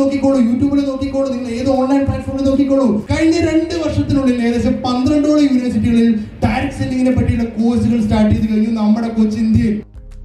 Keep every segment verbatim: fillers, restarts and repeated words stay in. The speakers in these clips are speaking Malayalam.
നോക്കിക്കോളൂ, യൂട്യൂബിൽ നോക്കിക്കോളൂ, നിങ്ങൾ ഏത് ഓൺലൈൻ പ്ലാറ്റ്ഫോമിൽ നോക്കിക്കോളൂ. കഴിഞ്ഞ രണ്ട് വർഷത്തിനുള്ളിൽ ഏകദേശം പന്ത്രണ്ടോളം യൂണിവേഴ്സിറ്റികളിൽ ഡയറക്ട് സെല്ലിങ്ങിനെ പറ്റിയുള്ള കോഴ്സുകൾ സ്റ്റാർട്ട് ചെയ്ത് കഴിഞ്ഞു നമ്മുടെ കൊച്ചി ഇന്ത്യയിൽ.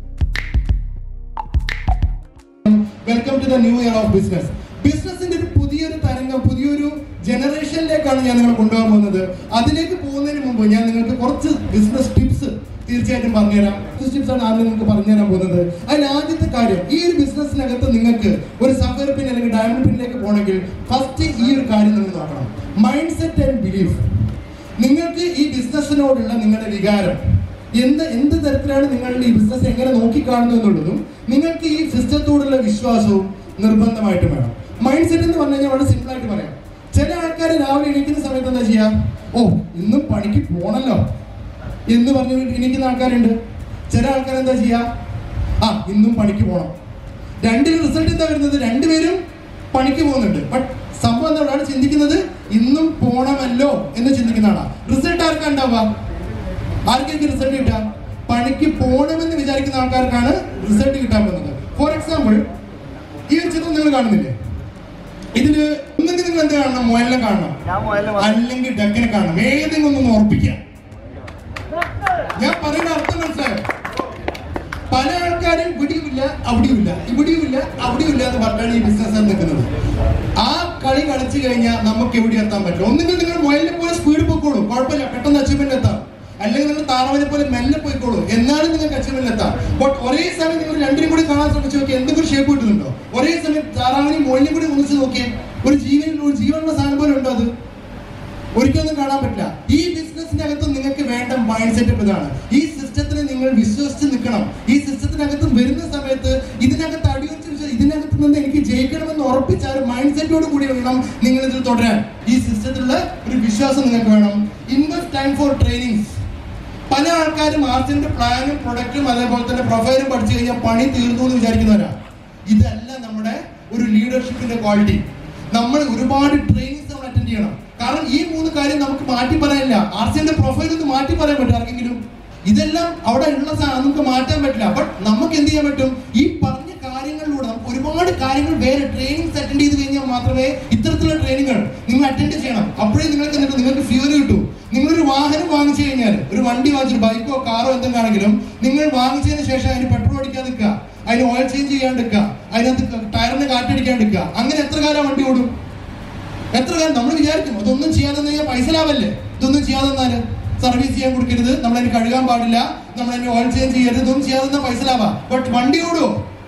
Welcome to the new year of business. ബിസിനസിന്റെ ഒരു പുതിയൊരു തരംഗം, പുതിയൊരു ജനറേഷനിലേക്കാണ് ഞാൻ നിങ്ങളെ കൊണ്ടുപോകാൻ പോകുന്നത്. അതിലേക്ക് പോകുന്നതിന് മുമ്പ് ഞാൻ നിങ്ങൾക്ക് കുറച്ച് ബിസിനസ് ടിപ്സ് തീർച്ചയായിട്ടും പറഞ്ഞുതരാം. ബിസിനസ് ടിപ്സ് ആണ് ആദ്യം നിങ്ങൾക്ക് പറഞ്ഞുതരാൻ പോകുന്നത്. അതിൽ ആദ്യത്തെ കാര്യം, ഈ ഒരു ബിസിനസ്സിനകത്ത് നിങ്ങൾക്ക് ഒരു സഫയർ പിൻ അല്ലെങ്കിൽ ഡയമണ്ട് പിന്നിലേക്ക് പോകണമെങ്കിൽ ഫസ്റ്റ് ഈ ഒരു കാര്യം നിങ്ങൾ നോക്കണം, മൈൻഡ് സെറ്റ് ആൻഡ് ബിലീഫ്. നിങ്ങൾക്ക് ഈ ബിസിനസ്സിനോടുള്ള നിങ്ങളുടെ വികാരം എന്ത് എന്ത് തരത്തിലാണ് നിങ്ങളുടെ ഈ ബിസിനസ് എങ്ങനെ നോക്കിക്കാണുന്നു എന്നുള്ളതും നിങ്ങൾക്ക് ഈ സിസ്റ്റത്തോടുള്ള വിശ്വാസവും നിർബന്ധമായിട്ടും വേണം. മൈൻഡ് സെറ്റ് എന്ന് പറഞ്ഞു കഴിഞ്ഞാൽ വളരെ സിമ്പിൾ ആയിട്ട് പറയാം. ചില ആൾക്കാർ രാവിലെ എണീക്കുന്ന സമയത്ത് എന്താ ചെയ്യാ, ഓ ഇന്നും പണിക്ക് പോണല്ലോ എന്ന് പറഞ്ഞു എണീക്കുന്ന ആൾക്കാരുണ്ട്. ചില ആൾക്കാർ എന്താ ചെയ്യാ, ആ ഇന്നും പണിക്ക് പോകണം. രണ്ടിന് റിസൾട്ട് എന്താ വരുന്നത്, രണ്ടുപേരും പണിക്ക് പോകുന്നുണ്ട്. ബട്ട് സംഭവം എന്താ, ഒരാൾ ചിന്തിക്കുന്നത് ഇന്നും പോണമല്ലോ എന്ന് ചിന്തിക്കുന്നതാണ്. റിസൾട്ട് ആർക്കാ ഉണ്ടാവുക, ആർക്കെങ്കിലും റിസൾട്ട് കിട്ടുക, പണിക്ക് പോകണമെന്ന് വിചാരിക്കുന്ന ആൾക്കാർക്കാണ് റിസൾട്ട് കിട്ടാൻ പോകുന്നത്. ഫോർ എക്സാമ്പിൾ, ഈ ഒരു ചിത്രം നിങ്ങൾ കാണുന്നില്ലേ, ഇതില് ഒന്നെങ്കിൽ നിങ്ങൾ എന്ത് കാണണം, മൊയലിനെ കാണണം, അല്ലെങ്കിൽ ഡക്കിനെ കാണണം. ഏതെങ്കിലും ഒന്നും ഉറപ്പിക്കാം. ഞാൻ പറയുന്ന അർത്ഥം മനസ്സിലായോ? പല ആൾക്കാരും ഇവിടെയുമില്ല അവിടെയുമില്ല, ഇവിടെയുമില്ല അവിടെയുമില്ല എന്ന് പറഞ്ഞാണ് ഈ ബിസിനസ് നിൽക്കുന്നത്. ആ കളി കളിച്ചു കഴിഞ്ഞാൽ നമുക്ക് എവിടെ എത്താൻ പറ്റും. ഒന്നുകിൽ നിങ്ങൾ മൊയലിനെ പോലെ സ്പീഡ് പോയിക്കോളൂ, കുഴപ്പമില്ല, പെട്ടെന്ന് അച്ചീവ്മെന്റ് എത്താം. അല്ലെങ്കിൽ നിങ്ങൾ താറാവിനെ പോലെ മെല്ലെ പോയിക്കോളൂ, എന്നാലും നിങ്ങൾക്ക് അച്ചീവ്മെന്റ് എത്താം. ബട്ട് ഒരേ സമയം നിങ്ങൾ രണ്ടിനും കൂടി കാണാൻ ശ്രമിച്ചു നോക്കിയാൽ എന്തെങ്കിലും ഷേപ്പ് കിട്ടുന്നുണ്ടോ? ഒരേ സമയം താറാവിനെയും മൊയിലിനെയും കൂടി ഒന്നിച്ച് നോക്കിയാൽ ഒരു ജീവൻ ഒരു ജീവനുള്ള സാധനം പോലെ ഉണ്ടോ? അത് ഒരിക്കലും കാണാൻ പറ്റില്ല. ഈ ബിസിനസിന്റെ അകത്ത് നിങ്ങൾക്ക് വേണ്ട മൈൻഡ് സെറ്റപ്പ് ഇതാണ്. ഈ സിസ്റ്റത്തിനെ നിങ്ങൾ വിശ്വസിച്ച് നിൽക്കണം. ഈ സിസ്റ്റത്തിനകത്ത് വരുന്ന സമയത്ത് ഇതിനകത്ത് അടിയുറച്ച് ഇതിനകത്ത് നിന്ന് എനിക്ക് ജയിക്കണമെന്ന് ഉറപ്പിച്ച ഒരു മൈൻഡ് സെറ്റോട് കൂടി വേണം നിങ്ങൾ ഇതിൽ തുടരാൻ. ഈ സിസ്റ്റത്തിലുള്ള ഒരു വിശ്വാസം നിങ്ങൾക്ക് വേണം. Invest time for trainings. പല ആൾക്കാരും ആർസിന്റെ പ്ലാനും പ്രൊഡക്റ്റും അതേപോലെ തന്നെ പ്രൊഫൈലും പഠിച്ചു കഴിഞ്ഞാൽ പണി തീർന്നു എന്ന് വിചാരിക്കുന്നവരാ. ഇതല്ല നമ്മുടെ ഒരു ലീഡർഷിപ്പിന്റെ ക്വാളിറ്റി. നമ്മൾ ഒരുപാട് ട്രെയിനിങ്സ് നമ്മൾ അറ്റൻഡ് ചെയ്യണം. കാരണം ഈ മൂന്ന് കാര്യം നമുക്ക് മാറ്റി പറയാനില്ല. ആർസിന്റെ പ്രൊഫൈൽ ഒന്ന് മാറ്റി പറയാൻ പറ്റും ആർക്കെങ്കിലും? ഇതെല്ലാം അവിടെ ഉള്ള നമുക്ക് മാറ്റാൻ പറ്റില്ല. ബട്ട് നമുക്ക് എന്ത് ചെയ്യാൻ പറ്റും, ഈ പറഞ്ഞ കാര്യങ്ങളിലൂടെ നമുക്ക് ഒരുപാട് കാര്യങ്ങൾ വേറെ ട്രെയിനിങ്സ് അറ്റൻഡ് ചെയ്ത് കഴിഞ്ഞാൽ മാത്രമേ ഇത്തരത്തിലുള്ള ട്രെയിനിങ്ങൾ നിങ്ങൾ അറ്റൻഡ് ചെയ്യണം. അപ്പോഴേ നിങ്ങൾക്ക് എന്നിട്ട് നിങ്ങൾക്ക് ഫ്യൂൽ കിട്ടും. നിങ്ങളൊരു വാഹനം വാങ്ങിച്ചു കഴിഞ്ഞാൽ, ഒരു വണ്ടി വാങ്ങിച്ചു, ബൈക്കോ കാറോ എന്തെങ്കിലും ആണെങ്കിലും നിങ്ങൾ വാങ്ങിച്ചതിന് ശേഷം അതിന് പെട്രോൾ അടിക്കാതെ നിൽക്കുക, അതിന് ഓയിൽ ചേഞ്ച് ചെയ്യാണ്ടിരിക്കുക, അതിനകത്ത് ടയറിന് കാറ്റടിക്കാണ്ടിരിക്കുക. അങ്ങനെ എത്ര കാലം വണ്ടി ഓടും? എത്ര കാലം? നമ്മൾ വിചാരിക്കും അതൊന്നും ചെയ്യാതെ കഴിഞ്ഞാൽ പൈസ ലാഭല്ലേ. ഇതൊന്നും ചെയ്യാതെ നിന്നാല് സർവീസ് ചെയ്യാൻ കൊടുക്കരുത്, നമ്മളതിന് കഴുകാൻ പാടില്ല, നമ്മളതിന് ഓയിൽ ചേഞ്ച് ചെയ്യരുത്, ഇതൊന്നും ചെയ്യാതെ നിന്നാൽ പൈസ ലാഭ. ബട്ട് വണ്ടി ഓടുമോ?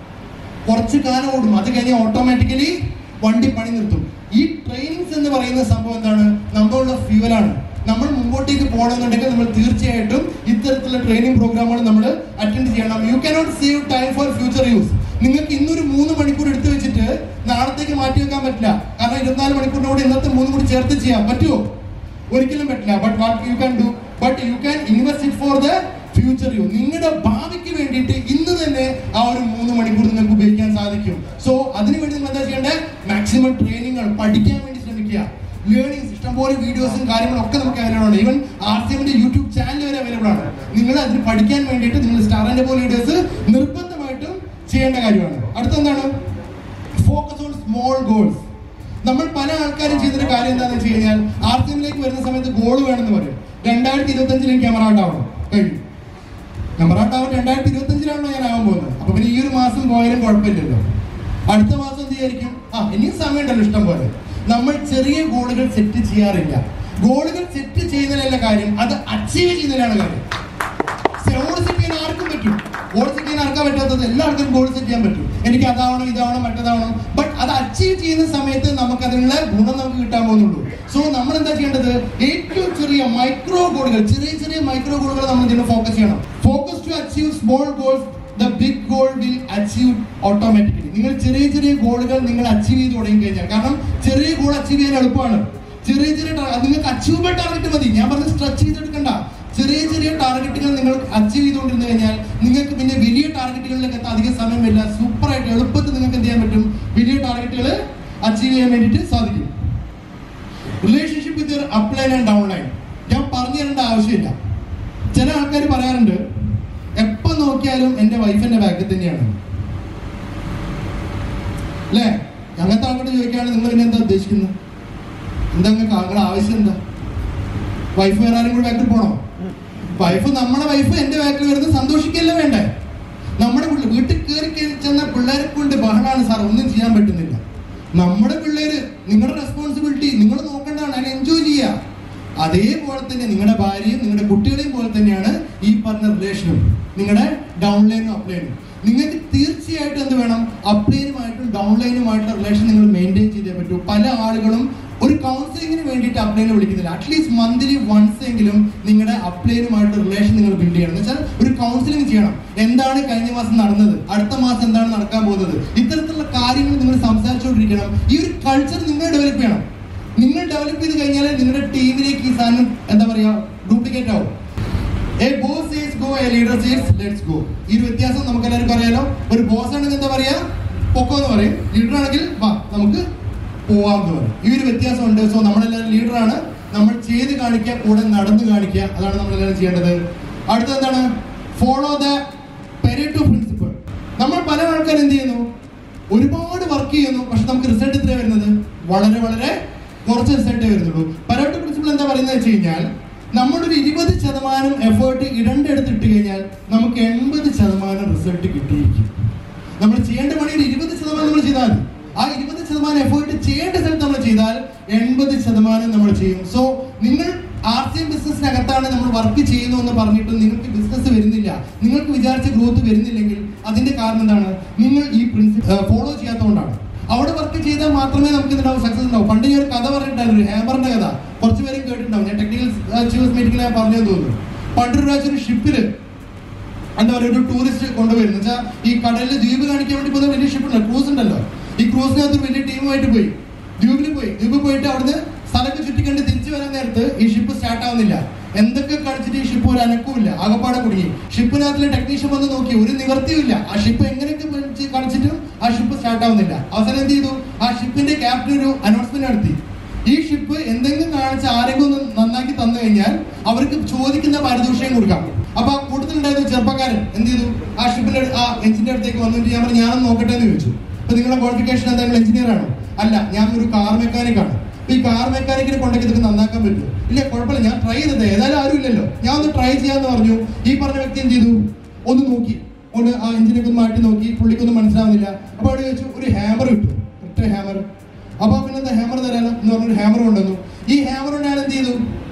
കുറച്ച് കാലം ഓടും. അത് കഴിഞ്ഞാൽ ഓട്ടോമാറ്റിക്കലി വണ്ടി പണി നിർത്തും. ഈ ട്രെയിനിങ്സ് എന്ന് പറയുന്ന സംഭവം എന്താണ്, നമ്മളുള്ള ഫ്യൂവലാണ്. നമ്മൾ മുമ്പോട്ടേക്ക് പോകണമെന്നുണ്ടെങ്കിൽ നമ്മൾ തീർച്ചയായിട്ടും ഇത്തരത്തിലുള്ള ട്രെയിനിങ് പ്രോഗ്രാമുകൾ നമ്മൾ അറ്റൻഡ് ചെയ്യണം. You cannot save time for future use. നിങ്ങൾക്ക് ഇന്നൊരു മൂന്ന് മണിക്കൂർ എടുത്തു വെച്ചിട്ട് നാളത്തേക്ക് മാറ്റി വെക്കാൻ പറ്റില്ല. കാരണം ഇരുപത്തിനാല് മണിക്കൂറിന്റെ കൂടെ ഇന്നത്തെ മൂന്നും കൂടി ചേർത്ത് ചെയ്യാൻ പറ്റുമോ? ഒരിക്കലും പറ്റില്ല. But what you can do, but you can invest it for the future you. നിങ്ങളുടെ ഭാവിക്ക് വേണ്ടിയിട്ട് ഇന്ന് തന്നെ ആ ഒരു മൂന്ന് മണിക്കൂർ നിങ്ങൾക്ക് ഉപയോഗിക്കാൻ സാധിക്കും. സോ അതിനുവേണ്ടി നിങ്ങൾ എന്താ ചെയ്യേണ്ടത്, മാക്സിമം ട്രെയിനിങ്ങൾ പഠിക്കാൻ വേണ്ടി ശ്രമിക്കുക. ലേണിംഗ്സ് ഇഷ്ടംപോലെ വീഡിയോസും കാര്യങ്ങളും ഒക്കെ നമുക്ക് അവൈലബിൾ ആണ്. ഈവൻ ആർ സി എമ്മിന്റെ യൂട്യൂബ് ചാനൽ വരെ അവൈലബിൾ ആണ്. നിങ്ങൾ അതിന് പഠിക്കാൻ വേണ്ടിയിട്ട് നിങ്ങൾ സ്റ്റാറിന്റെ പോലെ വീഡിയോസ് നിർബന്ധമായിട്ടും ചെയ്യേണ്ട കാര്യമാണ്. അടുത്തെന്താണ്, ഫോക്കസ് ഓൺ സ്മോൾ ഗോൾസ്. നമ്മൾ പല ആൾക്കാരും ചെയ്തൊരു കാര്യം എന്താണെന്ന് വെച്ച് കഴിഞ്ഞാൽ, ആർ സി എമ്മിലേക്ക് വരുന്ന സമയത്ത് ഗോൾ വേണമെന്ന് പറയും. രണ്ടായിരത്തി ഇരുപത്തി അഞ്ചിലേക്ക് ക്യാമറ ഉണ്ടാവണം കഴിഞ്ഞു. ക്യാമറ ഉണ്ടാവും രണ്ടായിരത്തി ഇരുപത്തി അഞ്ചിലാണല്ലോ ഞാൻ ആവാൻ പോകുന്നത്. അപ്പൊ പിന്നെ ഈ ഒരു മാസം പോയാലും കുഴപ്പമില്ലല്ലോ. അടുത്ത മാസം എന്ത് വിചാരിക്കും, ആ ഇനിയും സമയമുണ്ടല്ലോ ഇഷ്ടം പോലെ. നമ്മൾ ചെറിയ ഗോളുകൾ സെറ്റ് ചെയ്യാറില്ല. ഗോളുകൾ സെറ്റ് ചെയ്യുന്നതിലല്ല കാര്യം, അത് അച്ചീവ് ചെയ്യുന്നതിലാണ് കാര്യം. ഗോൾ സെറ്റ് ചെയ്യാൻ ആർക്കും പറ്റും. ഗോൾ സെറ്റ് ചെയ്യാൻ ആർക്കാ പറ്റാത്തത്? എല്ലാവർക്കും ഗോൾ സെറ്റ് ചെയ്യാൻ പറ്റും. എനിക്ക് അതാവണം ഇതാവണം മറ്റേതാവണം. ബട്ട് അത് അച്ചീവ് ചെയ്യുന്ന സമയത്ത് നമുക്ക് അതിനുള്ള ഗുണം നമുക്ക് കിട്ടാൻ പോകുന്നുള്ളൂ. സോ നമ്മൾ എന്താ ചെയ്യേണ്ടത്, ഏറ്റവും ചെറിയ മൈക്രോ ഗോളുകൾ, ചെറിയ ചെറിയ മൈക്രോ ഗോളുകൾ നമ്മൾ ഇതിന് ഫോക്കസ് ചെയ്യണം. Focus to achieve small goals, the big goal will achieve automatically. നിങ്ങൾ ചെറിയ ചെറിയ ഗോളുകൾ നിങ്ങൾ അച്ചീവ് ചെയ്ത് തുടങ്ങി കഴിഞ്ഞാൽ, കാരണം ചെറിയ ഗോൾ അച്ചീവ് ചെയ്യാൻ എളുപ്പമാണ്. ചെറിയ ചെറിയ നിങ്ങൾക്ക് അച്ചീവ്മെന്റ് ടാർഗറ്റ് മതി. ഞാൻ പറഞ്ഞ് സ്ട്രെച്ച് ചെയ്തെടുക്കണ്ട. ചെറിയ ചെറിയ ടാർഗറ്റുകൾ നിങ്ങൾ അച്ചീവ് ചെയ്തുകൊണ്ടിരുന്നു കഴിഞ്ഞാൽ നിങ്ങൾക്ക് പിന്നെ വലിയ ടാർഗറ്റുകളിലേക്ക് എത്താൻ അധികം സമയം വരില്ല. സൂപ്പറായിട്ട് എളുപ്പത്തിൽ നിങ്ങൾക്ക് എന്ത് ചെയ്യാൻ പറ്റും, വലിയ ടാർഗറ്റുകൾ അച്ചീവ് ചെയ്യാൻ വേണ്ടിയിട്ട് സാധിക്കും. Relationship with your upline and downline. ഞാൻ പറഞ്ഞു തരേണ്ട ആവശ്യമില്ല. ചില ആൾക്കാർ പറയാറുണ്ട്, എപ്പോ നോക്കിയാലും എന്റെ വൈഫ് എന്റെ ബാക്കിൽ തന്നെയാണ് അല്ലേ. അങ്ങനത്തെ ആൾക്കാർ ചോദിക്കുകയാണ് നിങ്ങൾ പിന്നെ എന്താ ഉദ്ദേശിക്കുന്നത്? എന്താ നിങ്ങൾക്ക് ആളുടെ ആവശ്യം എന്താ? വൈഫ് വേറെ ആരും കൂടി ബാക്കിൽ പോകണോ? വൈഫ് നമ്മളെ വൈഫ് എൻ്റെ ബാക്കിൽ വരുന്നത് സന്തോഷിക്കല്ലേ വേണ്ടേ? നമ്മുടെ പിള്ളേർ വീട്ടിൽ കയറി കയറി ചെന്ന പിള്ളേരെ കൊണ്ട് ബഹളാണ് സാർ, ഒന്നും ചെയ്യാൻ പറ്റുന്നില്ല. നമ്മുടെ പിള്ളേര് നിങ്ങളുടെ റെസ്പോൺസിബിലിറ്റി നിങ്ങൾ നോക്കേണ്ടതാണ്, അതിനെ എൻജോയ് ചെയ്യുക. അതേപോലെ തന്നെ നിങ്ങളുടെ ഭാര്യയും നിങ്ങളുടെ കുട്ടികളെയും പോലെ തന്നെയാണ് ഈ പറഞ്ഞ റിലേഷനും, നിങ്ങളുടെ ഡൗൺലൈനും അപ്ലൈനും. നിങ്ങൾക്ക് തീർച്ചയായിട്ടും എന്ത് വേണം? അപ്ലൈനുമായിട്ടും ഡൗൺലൈനുമായിട്ടുള്ള റിലേഷൻ നിങ്ങൾ മെയിൻറ്റെയിൻ ചെയ്തേ പറ്റൂ. പല ആളുകളും ഒരു കൗൺസിലിങ്ങിന് വേണ്ടിയിട്ട് അപ്ലൈനെ വിളിക്കുന്നില്ല. അറ്റ്ലീസ്റ്റ് മന്ത്ലി വൺസ് എങ്കിലും നിങ്ങളുടെ അപ്ലൈനുമായിട്ട് റിലേഷൻ നിങ്ങൾ ബിൽഡ് ചെയ്യണം. എന്ന് വെച്ചാൽ ഒരു കൗൺസിലിംഗ് ചെയ്യണം. എന്താണ് കഴിഞ്ഞ മാസം നടന്നത്, അടുത്ത മാസം എന്താണ് നടക്കാൻ പോകുന്നത്, ഇത്തരത്തിലുള്ള കാര്യങ്ങൾ നിങ്ങൾ സംസാരിച്ചുകൊണ്ടിരിക്കണം. ഈ ഒരു കൾച്ചർ നിങ്ങൾ ഡെവലപ്പ് ചെയ്യണം. നിങ്ങൾ ഡെവലപ്പ് ചെയ്ത് കഴിഞ്ഞാൽ നിങ്ങളുടെ ടീമിലേക്ക് ഈ സാധനം എന്താ പറയുക ഡ്യൂപ്ലിക്കേറ്റ് ആവും. A boss says go, a leader says let's go. ഈ ഒരു വ്യത്യാസം നമുക്ക് എല്ലാവർക്കും അറിയാലോ. ഒരു ബോസ് ആണെങ്കിൽ എന്താ പറയാ, പൊക്കോ എന്ന് പറയും. ലീഡർ ആണെങ്കിൽ വാ നമുക്ക് പോവാം എന്ന് പറയും. ഈ ഒരു വ്യത്യാസമുണ്ട്. സോ നമ്മളെല്ലാവരും ലീഡറാണ്, നമ്മൾ ചെയ്ത് കാണിക്കുക, കൂടെ നടന്ന് കാണിക്കുക. അതാണ് നമ്മളെല്ലാവരും ചെയ്യേണ്ടത്. അടുത്തത് എന്താണ്? Follow the Pareto principle. നമ്മൾ പല ആൾക്കാരും എന്ത് ചെയ്യുന്നു, ഒരുപാട് വർക്ക് ചെയ്യുന്നു, പക്ഷെ നമുക്ക് റിസൾട്ട് എത്രയാണ് വരുന്നത്? വളരെ വളരെ കുറച്ച് റിസൾട്ടേ വരുന്നുള്ളൂ. പെരേറ്റോ പ്രിൻസിപ്പിൾ എന്താ പറയുന്നത് വെച്ച് കഴിഞ്ഞാൽ, നമ്മളൊരു ഇരുപത് ശതമാനം എഫേർട്ട് ഇടണ്ടെടുത്ത് ഇട്ട് കഴിഞ്ഞാൽ നമുക്ക് എൺപത് ശതമാനം റിസൾട്ട് കിട്ടിയിരിക്കും. നമ്മൾ ചെയ്യേണ്ട പണി ഒരു ഇരുപത് ശതമാനം നമ്മൾ ചെയ്താൽ മതി. ആ ഇരുപത് ശതമാനം എഫേർട്ട് ചെയ്യേണ്ട സ്ഥലത്ത് നമ്മൾ ചെയ്താൽ എൺപത് ശതമാനം നമ്മൾ ചെയ്യും. സോ നിങ്ങൾ ആർ സി എം ബിസിനസ്സിനകത്താണ് നമ്മൾ വർക്ക് ചെയ്യുന്നു എന്ന് പറഞ്ഞിട്ടും നിങ്ങൾക്ക് ബിസിനസ് വരുന്നില്ല, നിങ്ങൾക്ക് വിചാരിച്ച ഗ്രോത്ത് വരുന്നില്ലെങ്കിൽ അതിന്റെ കാരണം എന്താണ്? നിങ്ങൾ ഈ പ്രിൻസിപ്പിൾ ഫോളോ ചെയ്യാത്തതുകൊണ്ടാണ്. അവിടെ വർക്ക് ചെയ്താൽ മാത്രമേ നമുക്ക് ഇതിനാവും സക്സസ് ഉണ്ടാവും. പണ്ട് ഞാൻ ഒരു കഥ പറഞ്ഞിട്ടുണ്ടായിരുന്നു, ഒരു ഹാമറിന്റെ കഥ. കുറച്ച് പേരും കേട്ടിട്ടുണ്ടാവും. ഞാൻ ടെക്നിക്കൽ അച്ചീവേഴ്സ് മീറ്റിംഗിൽ ഞാൻ പറഞ്ഞു തോന്നുന്നു. പണ്ടൊരു പ്രാവശ്യം ഒരു ഷിപ്പിൽ എന്താ പറയുക ഒരു ടൂറിസ്റ്റ് കൊണ്ടുപോയിരുന്നു. വെച്ചാൽ ഈ കടലിൽ ദ്വീപ് കാണിക്കാൻ വേണ്ടി പോകുന്ന വലിയ ഷിപ്പ് ഉണ്ടല്ലോ, ക്രൂസ് ഉണ്ടല്ലോ. ഈ ക്രൂസിനകത്ത് വലിയ ടീമുമായിട്ട് പോയി ദ്വീപിൽ പോയി ദ്വീപിൽ പോയിട്ട് അവിടുന്ന് സ്ഥലമൊക്കെ ചുറ്റിക്കണ്ട് തിരിച്ചു വരാൻ നേരത്ത് ഈ ഷിപ്പ് സ്റ്റാർട്ട് ആവുന്നില്ല. എന്തൊക്കെ കളിച്ചിട്ട് ഈ ഷിപ്പ് ഒരു അനക്കവുമില്ല, ആകപ്പാടെ കുടുങ്ങി. ഷിപ്പിനകത്തിലെ ടെക്നീഷ്യൻ വന്ന് നോക്കി, ഒരു നിവർത്തിയില്ല. ആ ഷിപ്പ് എങ്ങനെയൊക്കെ കളിച്ചിട്ടും ആ ഷിപ്പ് സ്റ്റാർട്ട് ആവുന്നില്ല. അവസാനം എന്ത് ചെയ്തു? ആ ഷിപ്പിന്റെ ക്യാപ്റ്റൻ ഒരു അനൗൺസ്മെന്റ് നടത്തി, ഈ ഷിപ്പ് എന്തെങ്കിലും കാണിച്ച് ആരെങ്കിലും ഒന്ന് നന്നാക്കി തന്നു കഴിഞ്ഞാൽ അവർക്ക് ചോദിക്കുന്ന പാരിതോഷികം കൊടുക്കാം. അപ്പൊ ആ കൂട്ടത്തിലുണ്ടായിരുന്ന ചെറുപ്പക്കാരൻ എന്ത് ചെയ്തു? ആ ഷിപ്പിന്റെ ആ എഞ്ചിന്റെ അടുത്തേക്ക് വന്നിട്ട് ഞാൻ പറഞ്ഞു ഞാനൊന്ന് നോക്കട്ടെ എന്ന് ചോദിച്ചു. അപ്പൊ നിങ്ങളുടെ ക്വാളിഫിക്കേഷൻ എന്താ, നിങ്ങൾ എഞ്ചിനീയർ ആണോ? അല്ല, ഞാൻ ഒരു കാർ മെക്കാനിക് ആണ്. ഈ കാർ മെക്കാനിക്കിനെ കൊണ്ടൊക്കെ ഇതൊക്കെ നന്നാക്കാൻ പറ്റുമോ? ഇല്ല, കുഴപ്പമില്ല, ഞാൻ ട്രൈ ചെയ്തത്, ഏതായാലും ആരും ഇല്ലല്ലോ, ഞാൻ ഒന്ന് ട്രൈ ചെയ്യാന്ന് പറഞ്ഞു. ഈ പറഞ്ഞ വ്യക്തി എന്ത് ചെയ്തു? ഒന്ന് നോക്കി, ഒന്ന് ആ എഞ്ചിനൊക്കെ ഒന്ന് മാറ്റി നോക്കി, പുള്ളിക്കൊന്നും മനസ്സിലാവുന്നില്ല. അപ്പൊ അവിടെ ചോദിച്ചു ഒരു ഹാമർ കിട്ടും, ഒറ്റ ഹാമർ. അപ്പൊ പിന്നെന്താ ഹാമർ തരാനോ എന്ന് പറഞ്ഞൊരു ഹാമർ കൊണ്ടുവന്നു. ഈ ഹാമർ കൊണ്ട് അയാൾ എന്ത് ചെയ്തു?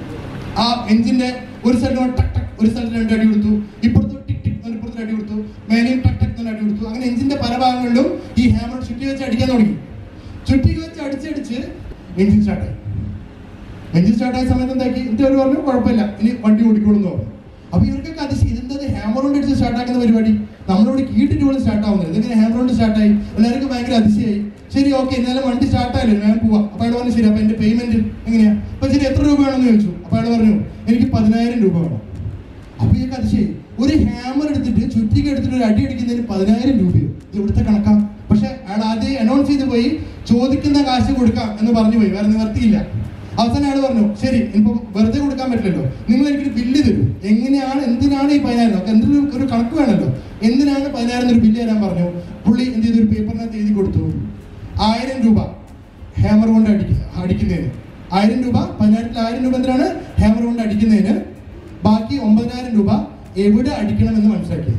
ആ എഞ്ചിന്റെ ഒരു സൈഡ് ടക് ടക്, ഒരു സ്ഥലത്ത് രണ്ട് അടി കൊടുത്തു, ഇപ്പുറത്ത് ടിക് ടിക് ഇപ്പുറത്ത് അടി കൊടുത്തു, മേലെയും ടക് ടക് അടി കൊടുത്തു. അങ്ങനെ എഞ്ചിന്റെ പല ഭാഗങ്ങളിലും ഈ ഹാമർ ചുറ്റി വെച്ച് അടിക്കാൻ തുടങ്ങി. ചുറ്റി വെച്ച് അടിച്ചടിച്ച് എഞ്ചിൻ സ്റ്റാർട്ടായി. എഞ്ചിൻ സ്റ്റാർട്ടായ സമയത്ത് എന്താക്കി? എന്നിട്ട് അവർ പറഞ്ഞു കുഴപ്പമില്ല, ഇനി വണ്ടി ഓടിക്കോളൂന്ന് പറഞ്ഞു. അപ്പൊ ഇവർക്കൊക്കെ അതിശയം, ഇതെന്താ ഹാമർ കൊണ്ട് അടിച്ച് സ്റ്റാർട്ടാക്കുന്ന പരിപാടി, നമ്മളിവിടെ കീട്ടിട്ട് പോലും സ്റ്റാർട്ട് ആവുന്നില്ല, ഇതിങ്ങനെ ഹാമർ കൊണ്ട് സ്റ്റാർട്ടായി. എല്ലാവർക്കും ഭയങ്കര അതിശയായി. ശരി, ഓക്കെ, എന്നാലും വണ്ടി സ്റ്റാർട്ടായില്ലേ, ഞാൻ പോവാം. അപ്പൊ അയാൾ പറഞ്ഞു ശരി, അപ്പൊ എന്റെ പേയ്മെന്റ് എങ്ങനെയാ? അപ്പൊ ശരി, എത്ര രൂപ വേണമെന്ന് ചോദിച്ചു. അപ്പൊ അയാൾ പറഞ്ഞു എനിക്ക് പതിനായിരം രൂപ വേണം. അപ്പൊ ഇയാൾക്ക് അതിശയായി, ഒരു ഹാമർ എടുത്തിട്ട് ചുറ്റിക്ക് എടുത്തിട്ട് ഒരു അടി അടിക്കുന്നതിന് പതിനായിരം രൂപയോ? ഇത് ഇവിടുത്തെ കണക്കാം. പക്ഷെ അയാൾ ആദ്യം അനൗൺസ് ചെയ്ത് പോയി ചോദിക്കുന്ന കാശ് കൊടുക്കാം എന്ന് പറഞ്ഞു പോയി, വേറെ നിവർത്തിയില്ല. അവസാനം അയാൾ പറഞ്ഞു ശരി, ഇപ്പം വെറുതെ കൊടുക്കാൻ പറ്റില്ലല്ലോ, നിങ്ങൾ എനിക്കൊരു ബില്ല് തരൂ, എങ്ങനെയാണ് എന്തിനാണ് ഈ പതിനായിരം, ഒക്കെ എന്തൊരു ഒരു കണക്ക് വേണമല്ലോ, എന്തിനാണ് പതിനായിരം ഒരു ബില്ല് തരാൻ പറഞ്ഞു. പുള്ളി എന്ത് ചെയ്തു? ഒരു പേപ്പറിനകത്ത് എഴുതി കൊടുത്തു, ആയിരം രൂപ ഹാമർ കൊണ്ട് അടിക്ക അടിക്കുന്നതിന് ആയിരം രൂപ പതിനായിരത്തിൽ ആയിരം രൂപ എന്തിനാണ്? ഹാമർ കൊണ്ട് അടിക്കുന്നതിന്. ബാക്കി ഒമ്പതിനായിരം രൂപ എവിടെ അടിക്കണമെന്ന് മനസ്സിലാക്കി.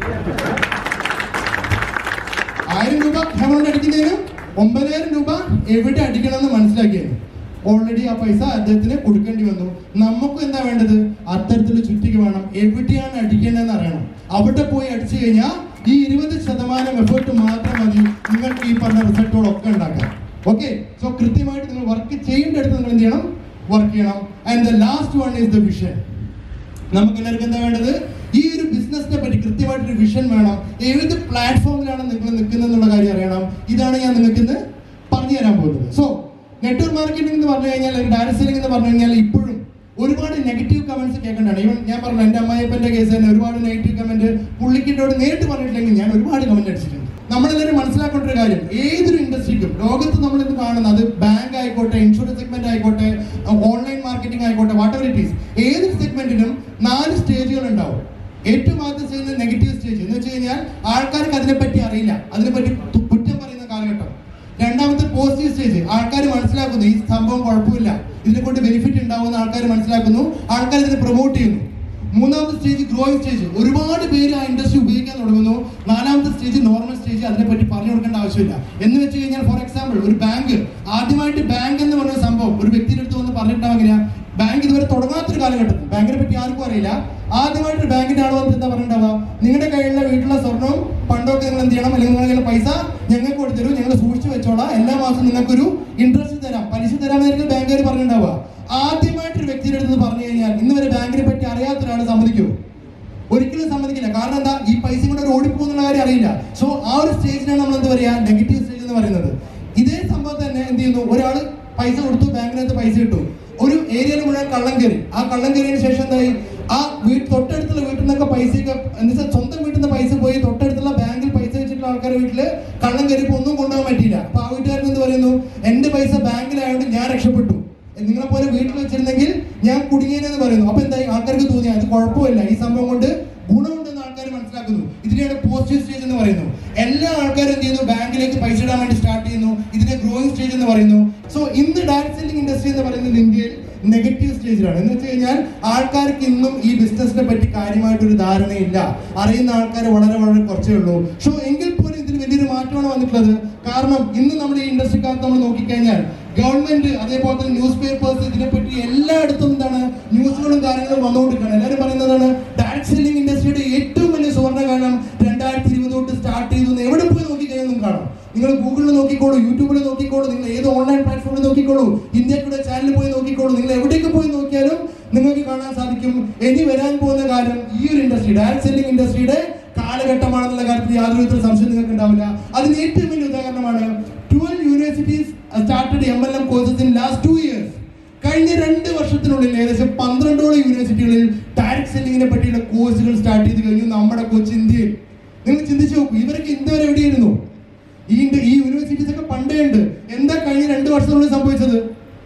ആയിരം രൂപ ഹാമർ കൊണ്ട് അടിക്കുന്നതിന്, ഒമ്പതിനായിരം രൂപ എവിടെ അടിക്കണമെന്ന് മനസ്സിലാക്കിയത്. ഓൾറെഡി ആ പൈസ അദ്ദേഹത്തിന് കൊടുക്കേണ്ടി വന്നു. നമുക്കും എന്താ വേണ്ടത്? അത്തരത്തിൽ ചുറ്റിക്ക് വേണം, എവിടെയാണ് അടിക്കേണ്ടതെന്ന് അറിയണം. അവിടെ പോയി അടിച്ചു കഴിഞ്ഞാൽ ഈ ഇരുപത് ശതമാനം എഫേർട്ട് മാത്രം മതി നിങ്ങൾക്ക് ഈ പറഞ്ഞ റിസൾട്ടുകളൊക്കെ ഉണ്ടാക്കാം. ഓക്കെ, സോ കൃത്യമായിട്ട് നിങ്ങൾ വർക്ക് ചെയ്യേണ്ടടുത്ത് നിങ്ങൾ എന്ത് ചെയ്യണം? വർക്ക് ചെയ്യണം. And the last one is the vision. നമുക്ക് എല്ലാവർക്കും എന്താ വേണ്ടത്? ഈ ഒരു ബിസിനസിനെ പറ്റി കൃത്യമായിട്ടൊരു വിഷൻ വേണം. ഏത് പ്ലാറ്റ്ഫോമിലാണ് നിങ്ങൾ നിൽക്കുന്നത് എന്നുള്ള കാര്യം അറിയണം. ഇതാണ് ഞാൻ നിങ്ങൾക്ക് ഇന്ന് പറഞ്ഞു തരാൻ പോകുന്നത്. സോ നെറ്റ്വർക്ക് മാർക്കറ്റിംഗ് എന്ന് പറഞ്ഞു കഴിഞ്ഞാൽ, ഡയറക്ട് സെല്ലിംഗ് എന്ന് പറഞ്ഞു കഴിഞ്ഞാൽ ഇപ്പോഴും ഒരുപാട് നെഗറ്റീവ് കമന്റ്സ് കേൾക്കേണ്ടതാണ്. ഈവൻ ഞാൻ പറഞ്ഞു എൻ്റെ അമ്മായിപ്പൻ്റെ കേസ് തന്നെ ഒരുപാട് നെഗറ്റീവ് കമന്റ് പുള്ളിക്കിട്ടോട് നേരിട്ട് പറഞ്ഞിട്ടില്ലെങ്കിൽ ഞാൻ ഒരുപാട് കമന്റ് അടിച്ചിട്ടുണ്ട്. നമ്മളെല്ലാവരും മനസ്സിലാക്കേണ്ട ഒരു കാര്യം, ഏതൊരു ഇൻഡസ്ട്രിക്കും ലോകത്ത് നമ്മളിന്ന് കാണുന്നത്, അത് ബാങ്ക് ആയിക്കോട്ടെ, ഇൻഷുറൻസ് സെഗ്മെന്റ് ആയിക്കോട്ടെ, ഓൺലൈൻ മാർക്കറ്റിംഗ് ആയിക്കോട്ടെ, വാട്ട് എവർ ഇറ്റ് ഈസ്, ഏതൊരു സെഗ്മെന്റിനും നാല് സ്റ്റേജുകൾ ഉണ്ടാവും. ഏറ്റവും ആദ്യത്തെ സ്റ്റേജ് നെഗറ്റീവ് സ്റ്റേജ് എന്ന് വെച്ച് കഴിഞ്ഞാൽ ആൾക്കാർക്ക് അതിനെപ്പറ്റി അറിയില്ല, അതിനെപ്പറ്റി കുറ്റം പറയുന്ന കാലഘട്ടം. രണ്ടാമത്തെ പോസിറ്റീവ് സ്റ്റേജ്. ആൾക്കാർ മനസ്സിലാക്കുന്നു ഈ സംഭവം കുഴപ്പമില്ല, ഇതിനെ കൊണ്ട് ബെനിഫിറ്റ് ഉണ്ടാവുമെന്ന് ആൾക്കാർ മനസ്സിലാക്കുന്നു, ആൾക്കാർ ഇതിനെ പ്രൊമോട്ട് ചെയ്യുന്നു. മൂന്നാമത്തെ സ്റ്റേജ് ഗ്രോയിങ് സ്റ്റേജ്. ഒരുപാട് പേര് ആ ഇൻഡസ്ട്രി ഉപയോഗിക്കാൻ തുടങ്ങുന്നു. നാലാമത്തെ സ്റ്റേജ് നോർമൽ സ്റ്റേജ്. അതിനെപ്പറ്റി പറഞ്ഞു കൊടുക്കേണ്ട ആവശ്യമില്ല. എന്ന് വെച്ച് കഴിഞ്ഞാൽ ഫോർ എക്സാമ്പിൾ ഒരു ബാങ്ക്, ആദ്യമായിട്ട് ബാങ്ക് എന്ന് പറഞ്ഞ സംഭവം ഒരു വ്യക്തിയുടെ അടുത്ത് വന്ന് പറഞ്ഞിട്ടുണ്ടാവുക, ബാങ്ക് ഇതുവരെ തുടങ്ങാത്തൊരു കാലഘട്ടത്തിൽ, ബാങ്കിനെ പറ്റി ആർക്കും അറിയില്ല, ആദ്യമായിട്ട് ബാങ്കിന്റെ ആൾ വന്നിട്ട് എന്താ പറഞ്ഞിട്ടുണ്ടാവുക, നിങ്ങളുടെ കയ്യിലുള്ള വീട്ടിലുള്ള സ്വർണ്ണവും പണ്ടൊക്കെ നിങ്ങൾ എന്ത് ചെയ്യണം, അല്ലെങ്കിൽ നിങ്ങളുടെ കയ്യിലുള്ള പൈസ ഞങ്ങൾക്ക് കൊടുത്തരും, ഞങ്ങൾ സൂക്ഷിച്ചു വെച്ചോളാം, എല്ലാ മാസവും നിങ്ങൾക്കൊരു ഇൻട്രസ്റ്റ് തരാം, പലിശ തരാമെന്നായിരിക്കും ബാങ്കുകാർ പറഞ്ഞിട്ടുണ്ടാവുക. ആദ്യമായിട്ടൊരു വ്യക്തിയുടെ അടുത്ത് പറഞ്ഞു കഴിഞ്ഞാൽ ഇന്ന് വരെ ബാങ്കിനെ പറ്റി അറിയാത്ത ഒരാൾ സമ്മതിക്കുമോ? ഒരിക്കലും സമ്മതിക്കില്ല. കാരണം എന്താ, ഈ പൈസ കൊണ്ട് ഒരു ഓടിപ്പോകുന്നുള്ള കാര്യം അറിയില്ല. സോ ആ ഒരു സ്റ്റേജിനാണ് നമ്മൾ എന്ത് പറയുക, നെഗറ്റീവ് സ്റ്റേജ് എന്ന് പറയുന്നത്. ഇതേ സംഭവം തന്നെ എന്ത് ചെയ്യുന്നു, ഒരാൾ പൈസ കൊടുത്തു, ബാങ്കിനകത്ത് പൈസ കിട്ടും, ഒരു ഏരിയയിൽ മുഴുവൻ കള്ളം കയറി. ആ കള്ളം കയറിയതിനു ശേഷം എന്തായി, ആ വീട്ട് തൊട്ടടുത്തുള്ള വീട്ടിൽ നിന്നൊക്കെ പൈസയൊക്കെ എന്ന് വെച്ചാൽ സ്വന്തം വീട്ടിൽ നിന്ന് പൈസ പോയി തൊട്ടടുത്തുള്ള ബാങ്കിൽ പൈസ വെച്ചിട്ടുള്ള ആൾക്കാരുടെ വീട്ടില് കള്ളം കയറിയപ്പോൾ ഒന്നും കൊണ്ടുപോകാൻ പറ്റിയില്ല. അപ്പൊ ആ വീട്ടുകാരൻ എന്ത് പറയുന്നു, എന്റെ പൈസ ബാങ്കിലായതുകൊണ്ട് ഞാൻ രക്ഷപ്പെട്ടു, നിങ്ങളെ പോലെ വീട്ടിൽ വെച്ചിരുന്നെങ്കിൽ ഞാൻ കുടുങ്ങിയെന്ന് പറയുന്നു. അപ്പൊ എന്തായി, ആൾക്കാർക്ക് തോന്നി അത് കുഴപ്പമില്ല, ഈ സംഭവം കൊണ്ട് ഗുണമുണ്ടെന്ന് ആൾക്കാർ മനസ്സിലാക്കുന്നു. ഇതിനെയാണ് പോസിറ്റീവ് സ്റ്റേജ് എന്ന് പറയുന്നു. എല്ലാ ആൾക്കാരും എന്ത് ചെയ്യുന്നു, ബാങ്കിലേക്ക് പൈസ ഇടാൻ വേണ്ടി സ്റ്റാർട്ട് ചെയ്യുന്നു. ഇതിനെ ഗ്രോയിങ് സ്റ്റേജ് എന്ന് പറയുന്നു. സോ ഇന്ന് ഡയറക്ട് സെല്ലിംഗ് ഇൻഡസ്ട്രി എന്ന് പറയുന്നത് ഇന്ത്യയിൽ നെഗറ്റീവ് സ്റ്റേജിലാണ്. എന്ന് വെച്ച് കഴിഞ്ഞാൽ ആൾക്കാർക്ക് ഇന്നും ഈ ബിസിനസിനെ പറ്റി കാര്യമായിട്ടൊരു ധാരണയില്ല, അറിയുന്ന ആൾക്കാർ വളരെ വളരെ കുറച്ചേ ഉള്ളൂ. സോ എങ്കിൽ പോലും ഇതിൽ വലിയൊരു മാറ്റമാണ് വന്നിട്ടുള്ളത്. കാരണം ഇന്ന് നമ്മുടെ ഈ ഇൻഡസ്ട്രിക്കകത്ത് നമ്മൾ നോക്കിക്കഴിഞ്ഞാൽ ഗവൺമെന്റ്, അതേപോലെ തന്നെ ന്യൂസ് പേപ്പേഴ്സ്, ഇതിനെപ്പറ്റി എല്ലായിടത്തും എന്താണ് ന്യൂസുകളും കാര്യങ്ങളും വന്നുകൊണ്ടിരിക്കുകയാണ്. എല്ലാവരും പറയുന്നതാണ് ഡയറക്ട് സെല്ലിംഗ് ഇൻഡസ്ട്രിയുടെ ഏറ്റവും വലിയ സുവർണ്ണകാലം രണ്ടായിരത്തി ഇരുപത് തൊട്ട് സ്റ്റാർട്ട് ചെയ്തു. എവിടെ പോയി നോക്കിക്കഴിഞ്ഞാൽ നിങ്ങൾക്ക് കാണാം. നിങ്ങൾ ഗൂഗിളിൽ നോക്കിക്കോളൂ, യൂട്യൂബിൽ നോക്കിക്കോളൂ, നിങ്ങൾ ഏത് ഓൺലൈൻ പ്ലാറ്റ്ഫോമിൽ നോക്കിക്കോളൂ, ഇന്ത്യ ടുഡേ ചാനലിൽ പോയി നോക്കിക്കോളൂ, നിങ്ങൾ എവിടേക്ക് പോയി നോക്കിയാലും നിങ്ങൾക്ക് കാണാൻ സാധിക്കും ഇനി വരാൻ പോകുന്ന കാലം ഈ ഒരു ഇൻഡസ്ട്രി, ഡയറക്ട് സെല്ലിംഗ് ഇൻഡസ്ട്രിയുടെ കാലഘട്ടമാണെന്നുള്ള കാര്യത്തിൽ യാതൊരു വിധ സംശയം നിങ്ങൾക്ക് ഉണ്ടാവില്ല. അതിന് ഏറ്റവും വലിയ ഉദാഹരണമാണ് twelve universities started M L M courses in last two years. കഴിഞ്ഞ രണ്ട് വർഷത്തിനുള്ളിൽ ഏകദേശം പന്ത്രണ്ടോളം യൂണിവേഴ്സിറ്റികളിൽ ഡയറക്ട് സെല്ലിങ്ങിനെ പറ്റിയുള്ള കോഴ്സുകൾ സ്റ്റാർട്ട് ചെയ്ത് കഴിഞ്ഞു നമ്മുടെ കൊച്ചു ഇന്ത്യയിൽ. നിങ്ങൾ ചിന്തിച്ചു നോക്കൂ, ഇവരൊക്കെ ഇതുവരെ എവിടെയായിരുന്നു? ഈ ഈ യൂണിവേഴ്സിറ്റീസ് ഒക്കെ പണ്ടേ ഉണ്ട്. എന്താ കഴിഞ്ഞ രണ്ട് വർഷത്തിനുള്ളിൽ സംഭവിച്ചത്?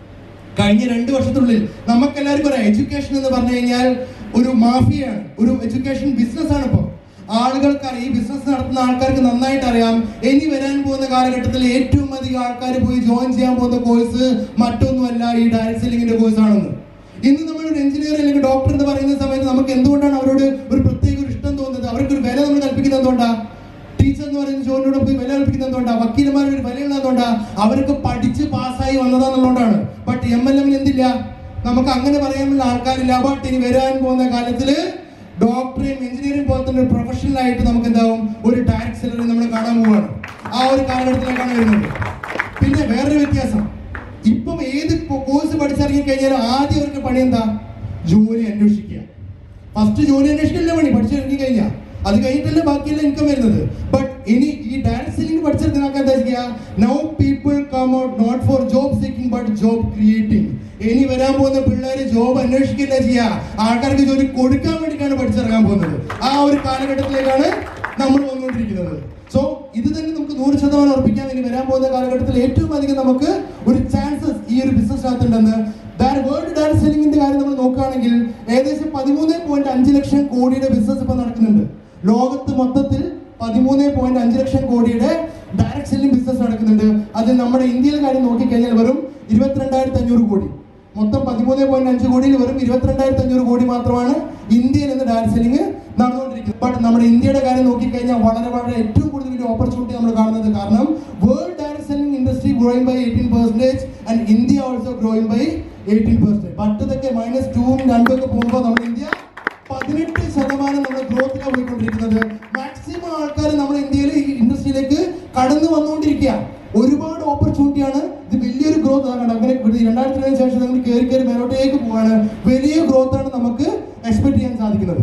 കഴിഞ്ഞ രണ്ട് വർഷത്തിനുള്ളിൽ നമുക്കെല്ലാവർക്കും അറിയാം, എഡ്യൂക്കേഷൻ എന്ന് പറഞ്ഞു കഴിഞ്ഞാൽ ഒരു മാഫിയാണ്, ഒരു എഡ്യൂക്കേഷൻ ബിസിനസ് ആണ്. ഇപ്പോൾ ആളുകൾക്ക് അറിയാം, ഈ ബിസിനസ് നടത്തുന്ന ആൾക്കാർക്ക് നന്നായിട്ട് അറിയാം, ഇനി വരാൻ പോകുന്ന കാലഘട്ടത്തിൽ ഏറ്റവും അധികം ആൾക്കാർ പോയി ജോയിൻ ചെയ്യാൻ പോകുന്ന കോഴ്സ് മറ്റൊന്നുമല്ല ഈ ഡയറക്ട് സെല്ലിങ്ങിന്റെ കോഴ്സ് ആണെന്ന്. ഇന്ന് നമ്മൾ ഒരു എഞ്ചിനീയർ അല്ലെങ്കിൽ ഡോക്ടർ എന്ന് പറയുന്ന സമയത്ത് നമുക്ക് എന്തുകൊണ്ടാണ് അവരോട് ഒരു പ്രത്യേക ഒരു ഇഷ്ടം തോന്നുന്നത്? അവർക്ക് ഒരു വില നമ്മൾ കൽപ്പിക്കുന്നത് എന്തുകൊണ്ടാ? ടീച്ചർ എന്ന് പറയുന്ന ജോലിയോട് പോയി വില കൽപ്പിക്കുന്നത് എന്തുകൊണ്ടാ? വക്കീലന്മാരുടെ ഒരു വിലയുള്ളതുകൊണ്ടാ? അവർക്ക് പഠിച്ച് പാസ്സായി വന്നതാന്നുള്ളതുകൊണ്ടാണ്. ബട്ട് എം എൽ എമ്മിന് എന്തില്ല, നമുക്ക് അങ്ങനെ പറയാനുള്ള ആൾക്കാരില്ല. ബട്ട് ഇനി വരാൻ പോകുന്ന കാലത്തില് ഡോക്ടറേയും എഞ്ചിനീയറിംഗ് പോലെ തന്നെ പ്രൊഫഷണൽ ആയിട്ട് നമുക്ക് എന്താവും, ഒരു ഡയറക്ട് സെല്ലറി നമ്മൾ കാണാൻ പോവാണ്. ആ ഒരു കാലഘട്ടത്തിലേക്കാണ് വരുന്നത്. പിന്നെ വേറൊരു വ്യത്യാസം, ഇപ്പം ഏത് കോഴ്സ് പഠിച്ചിറങ്ങി കഴിഞ്ഞാലും ആദ്യം അവർക്ക് പണി എന്താ? ജോലി അന്വേഷിക്കുക. ഫസ്റ്റ് ജോലി അന്വേഷിക്കല്ലേ പണി, പഠിച്ചിറങ്ങി കഴിഞ്ഞാൽ. അത് കഴിഞ്ഞിട്ടല്ലേ ബാക്കിയെല്ലാം ഇൻകം വരുന്നത്. ബട്ട് ഇനി ഈ ഡയറക്ട് സെല്ലിംഗ് പഠിച്ചെടുക്കാൻ എന്താ ചെയ്യുക? Now people come out not for job seeking but job creating. ഇനി വരാൻ പോകുന്ന പിള്ളേര് ജോബ് അന്വേഷിക്കില്ല ചെയ്യുക, ആൾക്കാർക്ക് ജോലി കൊടുക്കാൻ വേണ്ടിയിട്ടാണ് പഠിച്ചിറങ്ങാൻ പോകുന്നത്. ആ ഒരു കാലഘട്ടത്തിലേക്കാണ് നമ്മൾ വന്നുകൊണ്ടിരിക്കുന്നത്. സോ ഇത് തന്നെ നമുക്ക് നൂറ് ശതമാനം ഉറപ്പിക്കാം, ഇനി വരാൻ പോകുന്ന കാലഘട്ടത്തിൽ ഏറ്റവും അധികം നമുക്ക് ഒരു ചാൻസസ് ഈ ഒരു ബിസിനസ്സിനകത്തുണ്ടെന്ന്. വേൾഡ് ഡയറക്ട് സെല്ലിംഗിന്റെ കാര്യം നമ്മൾ നോക്കുകയാണെങ്കിൽ ഏകദേശം പതിമൂന്ന് പോയിന്റ് അഞ്ച് ലക്ഷം കോടിയുടെ ബിസിനസ് ഇപ്പൊ നടക്കുന്നുണ്ട്. ലോകത്ത് മൊത്തത്തിൽ പതിമൂന്ന് പോയിന്റ് അഞ്ച് ലക്ഷം കോടിയുടെ ഡയറക്ട് സെല്ലിംഗ് ബിസിനസ് നടക്കുന്നുണ്ട്. അതിൽ നമ്മുടെ ഇന്ത്യയിലെ കാര്യം നോക്കിക്കഴിഞ്ഞാൽ വെറും ഇരുപത്തിരണ്ടായിരത്തി അഞ്ഞൂറ് കോടി. മൊത്തം പതിമൂന്ന് പോയിന്റ് അഞ്ച് കോടിയിൽ വെറും ഇരുപത്തിരണ്ടായിരത്തി അഞ്ഞൂറ് കോടി മാത്രമാണ് ഇന്ത്യയിൽ നിന്ന് ഡയറക്ട് സെല്ലിംഗ് നടന്നുകൊണ്ടിരിക്കുന്നത്. ബട്ട് നമ്മുടെ ഇന്ത്യയുടെ കാര്യം നോക്കിക്കഴിഞ്ഞാൽ വളരെ വളരെ ഏറ്റവും കൂടുതൽ വലിയ ഓപ്പർച്യൂണിറ്റി നമ്മൾ കാണുന്നത്. കാരണം world direct selling industry growing by eighteen percentage and India also growing by eighteen percent. മറ്റതൊക്കെ മൈനസ് ടൂവും രണ്ടും ഒക്കെ പോകുമ്പോൾ നമ്മുടെ ഇന്ത്യ പതിനെട്ട് ശതമാനം നമ്മുടെ ഗ്രോത്തിലാണ് പോയിക്കൊണ്ടിരിക്കുന്നത്. മാക്സിമം ആൾക്കാർ നമ്മുടെ ഇന്ത്യയിൽ ഈ ഇൻഡസ്ട്രിയിലേക്ക് കടന്നു വന്നുകൊണ്ടിരിക്കുക. ഒരുപാട് ഓപ്പർച്യൂണിറ്റിയാണ്. ഇത് വലിയൊരു ഗ്രോത്ത് ആണ്. അങ്ങനെ രണ്ടായിരത്തി ഇരുപതിന് ശേഷം നമ്മൾ കയറി കയറി മേലോട്ടേക്ക് പോവാണ്. വലിയ ഗ്രോത്ത് ആണ് നമുക്ക് എക്സ്പെക്ട് ചെയ്യാൻ സാധിക്കുന്നത്.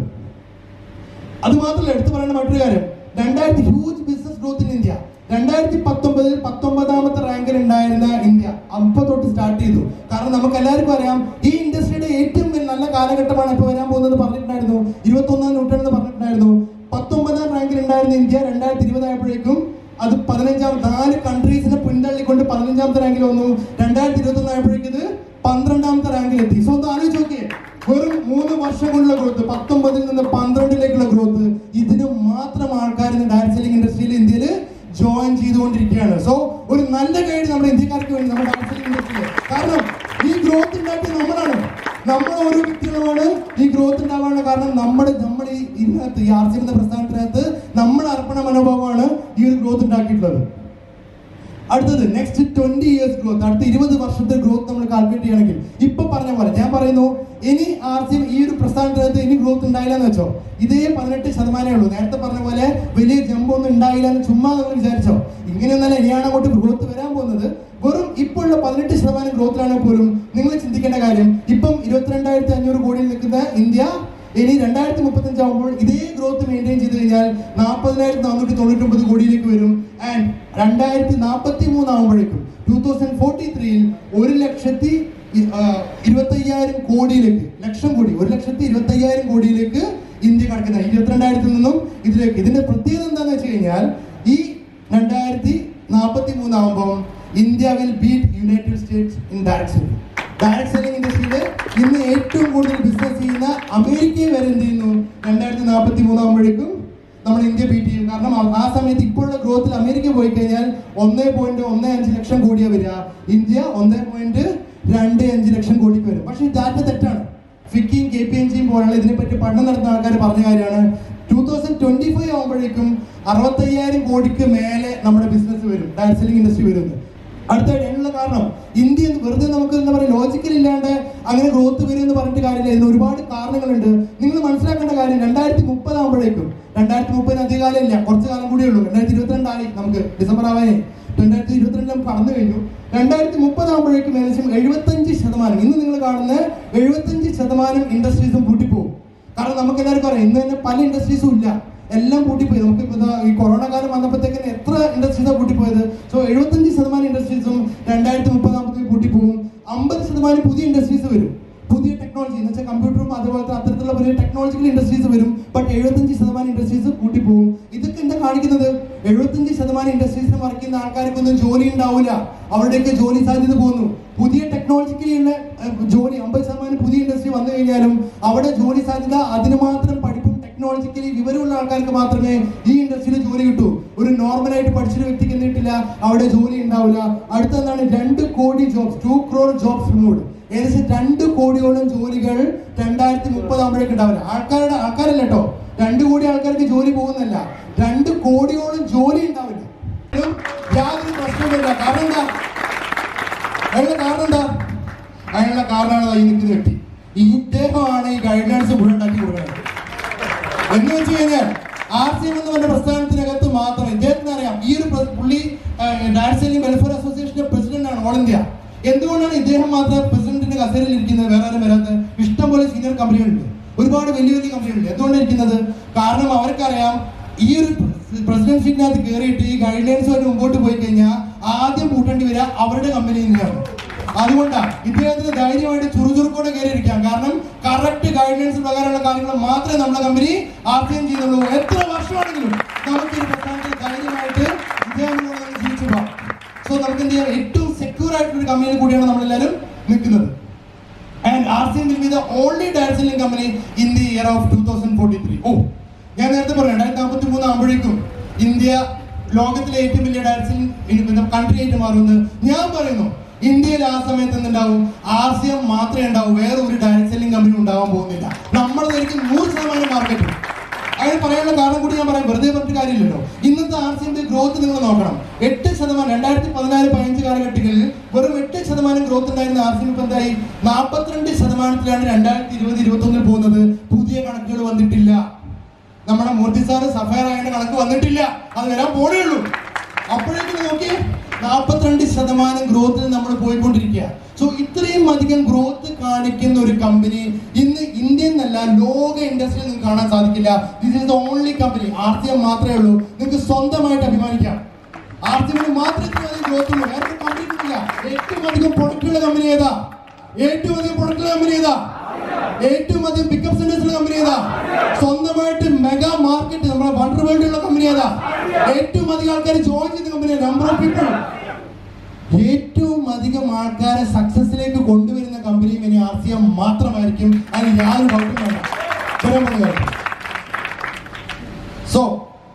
അത് മാത്രമല്ല, എടുത്തു പറയേണ്ട മറ്റൊരു കാര്യം, രണ്ടായിരത്തി huge business growth in India. രണ്ടായിരത്തി പത്തൊമ്പതിൽ പത്തൊമ്പതാമത്തെ റാങ്കിൽ ഉണ്ടായിരുന്ന ഇന്ത്യ അപ്പൊ തൊട്ട് സ്റ്റാർട്ട് ചെയ്തു. കാരണം നമുക്ക് എല്ലാവർക്കും അറിയാം, ഈ ഇൻഡസ്ട്രിയുടെ ഏറ്റവും നല്ല കാലഘട്ടമാണ് ഇപ്പൊ വരാൻ പോകുന്നത് പറഞ്ഞിട്ടുണ്ടായിരുന്നു. ഇരുപത്തി ഒന്നാം നൂറ്റാണ്ടെന്ന് പറഞ്ഞിട്ടുണ്ടായിരുന്നു. പത്തൊമ്പതാം റാങ്കിൽ ഉണ്ടായിരുന്ന ഇന്ത്യ രണ്ടായിരത്തി ഇരുപതായപ്പോഴേക്കും അത് പതിനഞ്ചാം നാല് കൺട്രീസിനെ പിന്തള്ളിക്കൊണ്ട് പതിനഞ്ചാമത്തെ റാങ്കിൽ വന്നു. രണ്ടായിരത്തി ഇരുപത്തി ഒന്ന് ആയപ്പോഴേക്കും ഇത് പന്ത്രണ്ടാമത്തെ റാങ്കിൽ എത്തി. സോ ഒന്ന് ആലോചിച്ച് നോക്കിയേ, വെറും മൂന്ന് വർഷം കൊണ്ടുള്ള ഗ്രോത്ത്, പത്തൊമ്പതിൽ നിന്ന് പന്ത്രണ്ടിലേക്കുള്ള ഗ്രോത്ത്. ഇതിന് മാത്രം ആൾക്കാർ ഡയറക്ട് സെല്ലിംഗ് ഇൻഡസ്ട്രിയിൽ ഇന്ത്യയിൽ ജോയിൻ ചെയ്തുകൊണ്ടിരിക്കുകയാണ്. സോ ഒരു നല്ല ഗൈഡ് നമ്മുടെ ഇന്ത്യക്കാർക്ക് വേണ്ടി നമ്മുടെ ഡാൻസിംഗ് ഇൻഡസ്ട്രിയിൽ. കാരണം ഈ ഗ്രോത്ത് ഉണ്ടാക്കിയത് നമ്മളാണ്, നമ്മൾ ഓരോ വ്യക്തികളുമാണ് ഈ ഗ്രോത്ത് ഉണ്ടാവാനുള്ള കാരണം. നമ്മുടെ നമ്മൾ ഈ ഇതിനകത്ത് ഈ ആർ സി എന്ന പ്രസ്ഥാനത്തിനകത്ത് നമ്മുടെ അർപ്പണ മനോഭാവമാണ് ഈ ഒരു ഗ്രോത്ത് ഉണ്ടാക്കിയിട്ടുള്ളത്. അടുത്തത് നെക്സ്റ്റ് ട്വന്റി ഇയേഴ്സ് ഗ്രോത്ത്, അടുത്ത ഇരുപത് വർഷത്തെ ഗ്രോത്ത് നമ്മൾ കാൽക്കുലേറ്റ് ചെയ്യണമെങ്കിൽ ഇപ്പൊ പറഞ്ഞ പോലെ ഞാൻ പറയുന്നു, ഇനി ആർ സി എം ഈ ഒരു പ്രസ്ഥാനത്തിനകത്ത് ഇനി ഗ്രോത്ത് ഉണ്ടായില്ല എന്ന് വെച്ചോ, ഇതേ പതിനെട്ട് ശതമാനമേ ഉള്ളൂ. നേരത്തെ പറഞ്ഞ പോലെ വലിയ ജമ്പ് ഒന്നും ഉണ്ടായില്ല എന്ന് ചുമ്മാ നമ്മൾ വിചാരിച്ചോ, ഇങ്ങനെയൊന്നല്ല ഇനിയാണ് അങ്ങോട്ട് ഗ്രോത്ത് വരാൻ പോകുന്നത്. വെറും ഇപ്പോഴുള്ള പതിനെട്ട് ശതമാനം ഗ്രോത്തിലാണെങ്കിൽ പോലും നിങ്ങൾ ചിന്തിക്കേണ്ട കാര്യം, ഇപ്പം ഇരുപത്തിരണ്ടായിരത്തി അഞ്ഞൂറ് കോടിയിൽ നിൽക്കുന്ന ഇന്ത്യ ഇനി രണ്ടായിരത്തി മുപ്പത്തി അഞ്ചാകുമ്പോൾ ഇതേ ഗ്രോത്ത് മെയിൻറ്റെയിൻ ചെയ്ത് കഴിഞ്ഞാൽ നാൽപ്പതിനായിരത്തി നാനൂറ്റി തൊണ്ണൂറ്റി ഒമ്പത് കോടിയിലേക്ക് വരും. ആൻഡ് രണ്ടായിരത്തി നാൽപ്പത്തി മൂന്നാകുമ്പോഴേക്കും ടൂ തൗസൻഡ് ഫോർട്ടി ത്രീയിൽ ഒരു ലക്ഷത്തി ഇരുപത്തി അയ്യായിരം കോടിയിലേക്ക്, ലക്ഷം കോടി, ഒരു ലക്ഷത്തി ഇരുപത്തി അയ്യായിരം കോടിയിലേക്ക് ഇന്ത്യ കടക്കുന്നത് ഇരുപത്തിരണ്ടായിരത്തിൽ നിന്നും ഇതിലേക്ക്. ഇതിന്റെ പ്രത്യേകത എന്താണെന്ന് വെച്ച് കഴിഞ്ഞാൽ ഈ രണ്ടായിരത്തി നാൽപ്പത്തി മൂന്നാകുമ്പോൾ India will beat United States in direct selling. Direct selling ഇൻഡസ്ട്രിയിൽ ഇന്ന് ഏറ്റവും കൂടുതൽ ബിസിനസ് ചെയ്യുന്ന അമേരിക്കയെ വരെ എന്ത് ചെയ്യുന്നു, രണ്ടായിരത്തി നാൽപ്പത്തി മൂന്നാകുമ്പോഴേക്കും നമ്മൾ ഇന്ത്യ ബീറ്റ് ചെയ്യും. കാരണം ആ സമയത്ത് ഇപ്പോഴുള്ള ഗ്രോത്തിൽ അമേരിക്ക പോയി കഴിഞ്ഞാൽ ഒന്നേ പോയിന്റ് ഒന്നേ അഞ്ച് ലക്ഷം കോടിയാണ് വരിക, ഇന്ത്യ ഒന്നേ പോയിന്റ് രണ്ട് അഞ്ച് ലക്ഷം കോടിക്ക് വരും. പക്ഷേ ഈ ഡാറ്റ തെറ്റാണ്. ഫിക്കിയും കെ പി എൻ ജിയും പോലുള്ള ഇതിനെപ്പറ്റി പഠനം നടത്തുന്ന ആൾക്കാർ പറഞ്ഞ കാര്യമാണ്, ടൂ തൗസൻഡ് ട്വന്റി ഫൈവ് ആകുമ്പോഴേക്കും അറുപത്തയ്യായിരം കോടിക്ക് മേലെ നമ്മുടെ ബിസിനസ് വരും, ഡയറക്ട് സെല്ലിംഗ് ഇൻഡസ്ട്രി വരുന്നത്. അടുത്തായിട്ട് അതിനുള്ള കാരണം ഇന്ത്യ വെറുതെ നമുക്ക് എന്താ പറയുക ലോജിക്കൽ ഇല്ലാണ്ട് അങ്ങനെ ഗ്രോത്ത് വരും എന്ന് പറഞ്ഞിട്ട് കാര്യമില്ല. ഇതിന് ഒരുപാട് കാരണങ്ങളുണ്ട്. നിങ്ങൾ മനസ്സിലാക്കേണ്ട കാര്യം, രണ്ടായിരത്തി മുപ്പതാകുമ്പോഴേക്കും, രണ്ടായിരത്തി മുപ്പതിന് അധിക കാലം ഇല്ല, കുറച്ച് കാലം കൂടിയേ ഉള്ളൂ. രണ്ടായിരത്തി ഇരുപത്തിരണ്ടായി, നമുക്ക് ഡിസംബർ ആവാനേ, രണ്ടായിരത്തി ഇരുപത്തിരണ്ട് നമുക്ക് കടന്നു കഴിഞ്ഞു. രണ്ടായിരത്തി മുപ്പതാകുമ്പോഴേക്കും ഏകദേശം എഴുപത്തഞ്ച് ശതമാനം ഇന്ന് നിങ്ങൾ കാണുന്ന എഴുപത്തഞ്ച് ശതമാനം ഇൻഡസ്ട്രീസും പൂട്ടിപ്പോകും. കാരണം നമുക്ക് എല്ലാവർക്കും അറിയാം, ഇന്ന് തന്നെ പല ഇൻഡസ്ട്രീസും ഇല്ല, എല്ലാം പൂട്ടിപ്പോയി. നമുക്ക് ഇപ്പോൾ ഈ കൊറോണ കാലം വന്നപ്പോഴത്തേക്കും എത്ര ഇൻഡസ്ട്രീസാണ് പൂട്ടിപ്പോയത്. സോ എഴുപത്തഞ്ച് ശതമാനം ഇൻഡസ്ട്രീസും രണ്ടായിരത്തി മുപ്പതാകുമ്പോഴത്തേക്ക് പൂട്ടിപ്പോകും. അമ്പത് ശതമാനം പുതിയ ഇൻഡസ്ട്രീസ് വരും, പുതിയ ടെക്നോളജി എന്ന് വെച്ചാൽ കമ്പ്യൂട്ടറും അതുപോലത്തെ അത്തരത്തിലുള്ള പുതിയ ടെക്നോളജിക്കൽ ഇൻഡസ്ട്രീസ് വരും. ബട്ട് എഴുപത്തഞ്ച് ശതമാനം ഇൻഡസ്ട്രീസ് കൂട്ടിപ്പോകും. ഇതൊക്കെ എന്താ കാണിക്കുന്നത്, എഴുപത്തഞ്ച് ശതമാനം ഇൻഡസ്ട്രീസിൽ വർക്ക് ചെയ്യുന്ന ആൾക്കാർക്കൊന്നും ജോലി ഉണ്ടാവില്ല, അവരുടെയൊക്കെ ജോലി സാധ്യത പോകുന്നു. പുതിയ ടെക്നോളജിക്കലിയുള്ള ജോലി അമ്പത് ശതമാനം പുതിയ ഇൻഡസ്ട്രി വന്നു കഴിഞ്ഞാലും അവിടെ ജോലി സാധ്യത അതിന് മാത്രം പഠിപ്പും ടെക്നോളജിക്കലി വിവരമുള്ള ആൾക്കാർക്ക് മാത്രമേ ഈ ഇൻഡസ്ട്രിയിൽ ജോലി കിട്ടൂ. ഒരു നോർമലായിട്ട് പഠിച്ചൊരു വ്യക്തിക്ക് എന്നിട്ടില്ല അവിടെ ജോലി ഉണ്ടാവില്ല. അടുത്തെന്താണ്, രണ്ട് കോടി jobs, two crore jobs removed. ഏകദേശം രണ്ട് കോടിയോളം ജോലികൾ രണ്ടായിരത്തി മുപ്പതാകുമ്പോഴേക്ക് ഉണ്ടാവില്ല. ആൾക്കാരുടെ ആൾക്കാരല്ല കേട്ടോ, രണ്ട് കോടി ആൾക്കാർക്ക് ജോലി പോകുന്നല്ല, രണ്ട് കോടിയോളം ജോലി ഉണ്ടാവില്ല. യാതൊരു പ്രശ്നമില്ല. കാരണം എന്താ, അതിനുള്ള കാരണം എന്താ, അതിനുള്ള കാരണമാണ് ഈ നിൽക്കുന്ന വ്യക്തി. ഇദ്ദേഹമാണ് ഈ ഗൈഡൻസ് മുഴുവൻ ഉണ്ടാക്കി കൊടുക്കുന്നത്. എന്ന് വെച്ച് കഴിഞ്ഞാൽ ആർ സി എം എന്ന് പറഞ്ഞ പ്രസ്ഥാനത്തിനകത്ത് മാത്രം ഇദ്ദേഹത്തിന് അറിയാം, ഈ ഒരു പുള്ളി ഡയറക്ട് സെല്ലിംഗ് വെൽഫെയർ അസോസിയേഷന്റെ പ്രസിഡന്റ് ആണ്, ഓൾ ഇന്ത്യ. എന്തുകൊണ്ടാണ് ഇദ്ദേഹം മാത്രം പ്രസിഡന്റിന്റെ കസേരയിൽ ഇരിക്കുന്നത്, വേറെ ആരും വരാത്തത്? ഇഷ്ടം പോലെ സീനിയർ കമ്പനികളുണ്ട്, ഒരുപാട് വലിയ വലിയ കമ്പനികളുണ്ട്. എന്തുകൊണ്ടാണ് ഇരിക്കുന്നത്? കാരണം അവർക്കറിയാം ഈ ഒരു പ്രസിഡൻഷിപ്പിനകത്ത് കയറിയിട്ട് ഈ ഗൈഡ് ലൈൻസുമായിട്ട് മുമ്പോട്ട് പോയി കഴിഞ്ഞാൽ ആദ്യം കൂട്ടേണ്ടി വരിക അവരുടെ കമ്പനിയിൽ നിന്നാണ്. അതുകൊണ്ടാണ് ഇദ്ദേഹത്തിന് ധൈര്യമായിട്ട് ചുറുചുറുക്കോടെ കയറിയിരിക്കാം. കാരണം കറക്റ്റ് ഗൈഡ് ലൈൻസ് പ്രകാരമുള്ള കാര്യങ്ങൾ മാത്രമേ നമ്മുടെ കമ്പനി ആർ സി എം ചെയ്യുന്നുള്ളൂ. എത്ര വർഷമാണെങ്കിലും നമുക്ക് ഈ പ്രസ്ഥാനത്തിൽ ധൈര്യമായിട്ട് ഇദ്ദേഹം ജീവിച്ചു പോകാം. സോ നമുക്ക് എന്ത് ചെയ്യാം, ഏറ്റവും സെക്യൂർ ആയിട്ടുള്ള ഒരു കമ്പനിയിൽ കൂടിയാണ് നമ്മളെല്ലാവരും നിൽക്കുന്നത്. And R C M will be the only direct selling company in the year of two thousand forty three. ഓ ഞാൻ നേരത്തെ പറഞ്ഞു രണ്ടായിരത്തി നാൽപ്പത്തി മൂന്ന് ആകുമ്പോഴേക്കും ഇന്ത്യ ലോകത്തിലെ ഏറ്റവും വലിയ ഡയറക്ട് സെല്ലിംഗ് കൺട്രി ആയിട്ട് മാറുമെന്ന് ഞാൻ പറയുന്നു. ഇന്ത്യയിൽ ആ സമയത്ത് എന്തുണ്ടാവും, ആർ സി എം മാത്രമേ ഉണ്ടാവൂ, വേറെ ഒരു ഡയറക്ട് സെല്ലിംഗ് കമ്പനി ഉണ്ടാവാൻ പോകുന്നില്ല. നമ്മളതായിരിക്കും നൂറ് ശതമാനം മാർക്കറ്റ്. അങ്ങനെ പറയാനുള്ള കാരണം കൂടി ഞാൻ പറയാം, വെറുതെ പറഞ്ഞിട്ട് കാര്യമില്ലല്ലോ. ഇന്നത്തെ ആർ സി എമ്മിന്റെ ഗ്രോത്ത് നിങ്ങൾ നോക്കണം. എട്ട് ശതമാനം രണ്ടായിരത്തി പതിനാല് പതിനഞ്ച് കാലഘട്ടങ്ങളിൽ വെറും എട്ട് ശതമാനം ഗ്രോത്ത് ഉണ്ടായിരുന്ന ആർ സി എം ഇപ്പം എന്തായി, നാൽപ്പത്തിരണ്ട് ശതമാനത്തിലാണ് രണ്ടായിരത്തി ഇരുപത് ഇരുപത്തി ഒന്നിൽ പോകുന്നത്. പുതിയ കണക്കുകൾ വന്നിട്ടില്ല. നമ്മുടെ മൂർത്തി സാറ് സഫയർ ആയതിന്റെ കണക്ക് വന്നിട്ടില്ല, അത് വരാൻ പോണേ ഉള്ളൂ. അപ്പോഴേക്കും നോക്കി നാൽപ്പത്തിരണ്ട് ശതമാനം ഗ്രോത്തിൽ നമ്മൾ പോയിക്കൊണ്ടിരിക്കുക. സോ ഇത്രയും അധികം ഗ്രോത്ത് കാണിക്കുന്ന ഒരു കമ്പനി ഇന്ന് ഇന്ത്യൻ എന്നല്ല ലോക ഇൻഡസ്ട്രിയിൽ നിങ്ങൾക്ക് കാണാൻ സാധിക്കില്ല. This is the only company. R C M മാത്രമേ ഉള്ളൂ. നിങ്ങൾക്ക് സ്വന്തമായിട്ട് അഭിമാനിക്കാം. ആർ സി എമ്മിന് മാത്രമേ ഗ്രോത്ത് ഉള്ളൂ, വേറെ കമ്പനി കിട്ടില്ല. ഏറ്റവും അധികം പ്രൊഡക്റ്റുള്ള കമ്പനി ഏതാ? ഏറ്റവും അധികം പ്രൊഡക്റ്റുള്ള കമ്പനി ഏതാ? ഏറ്റവും അധികം പിക്കപ്പ് സെന്റേഴ്സുള്ള കമ്പനി ഏതാ? സ്വന്തമായിട്ട് മെഗാ മാർക്കറ്റ് നമ്മുടെ വണ്ടർ വേൾഡ് ഉള്ള കമ്പനി ഏതാ? ഏറ്റവും അധികം ആൾക്കാർ ജോയിൻ ചെയ്ത കമ്പനി, നമ്പർ ഓഫ് പീപ്പിൾ, ഏറ്റവും അധികം ആൾക്കാരെ സക്സസിലേക്ക് കൊണ്ടുവരുന്ന കമ്പനിയും ഇനി ആർ സി എം മാത്രമായിരിക്കും. അതിന് യാതൊരു ഡൗട്ടും വേണ്ട. സോ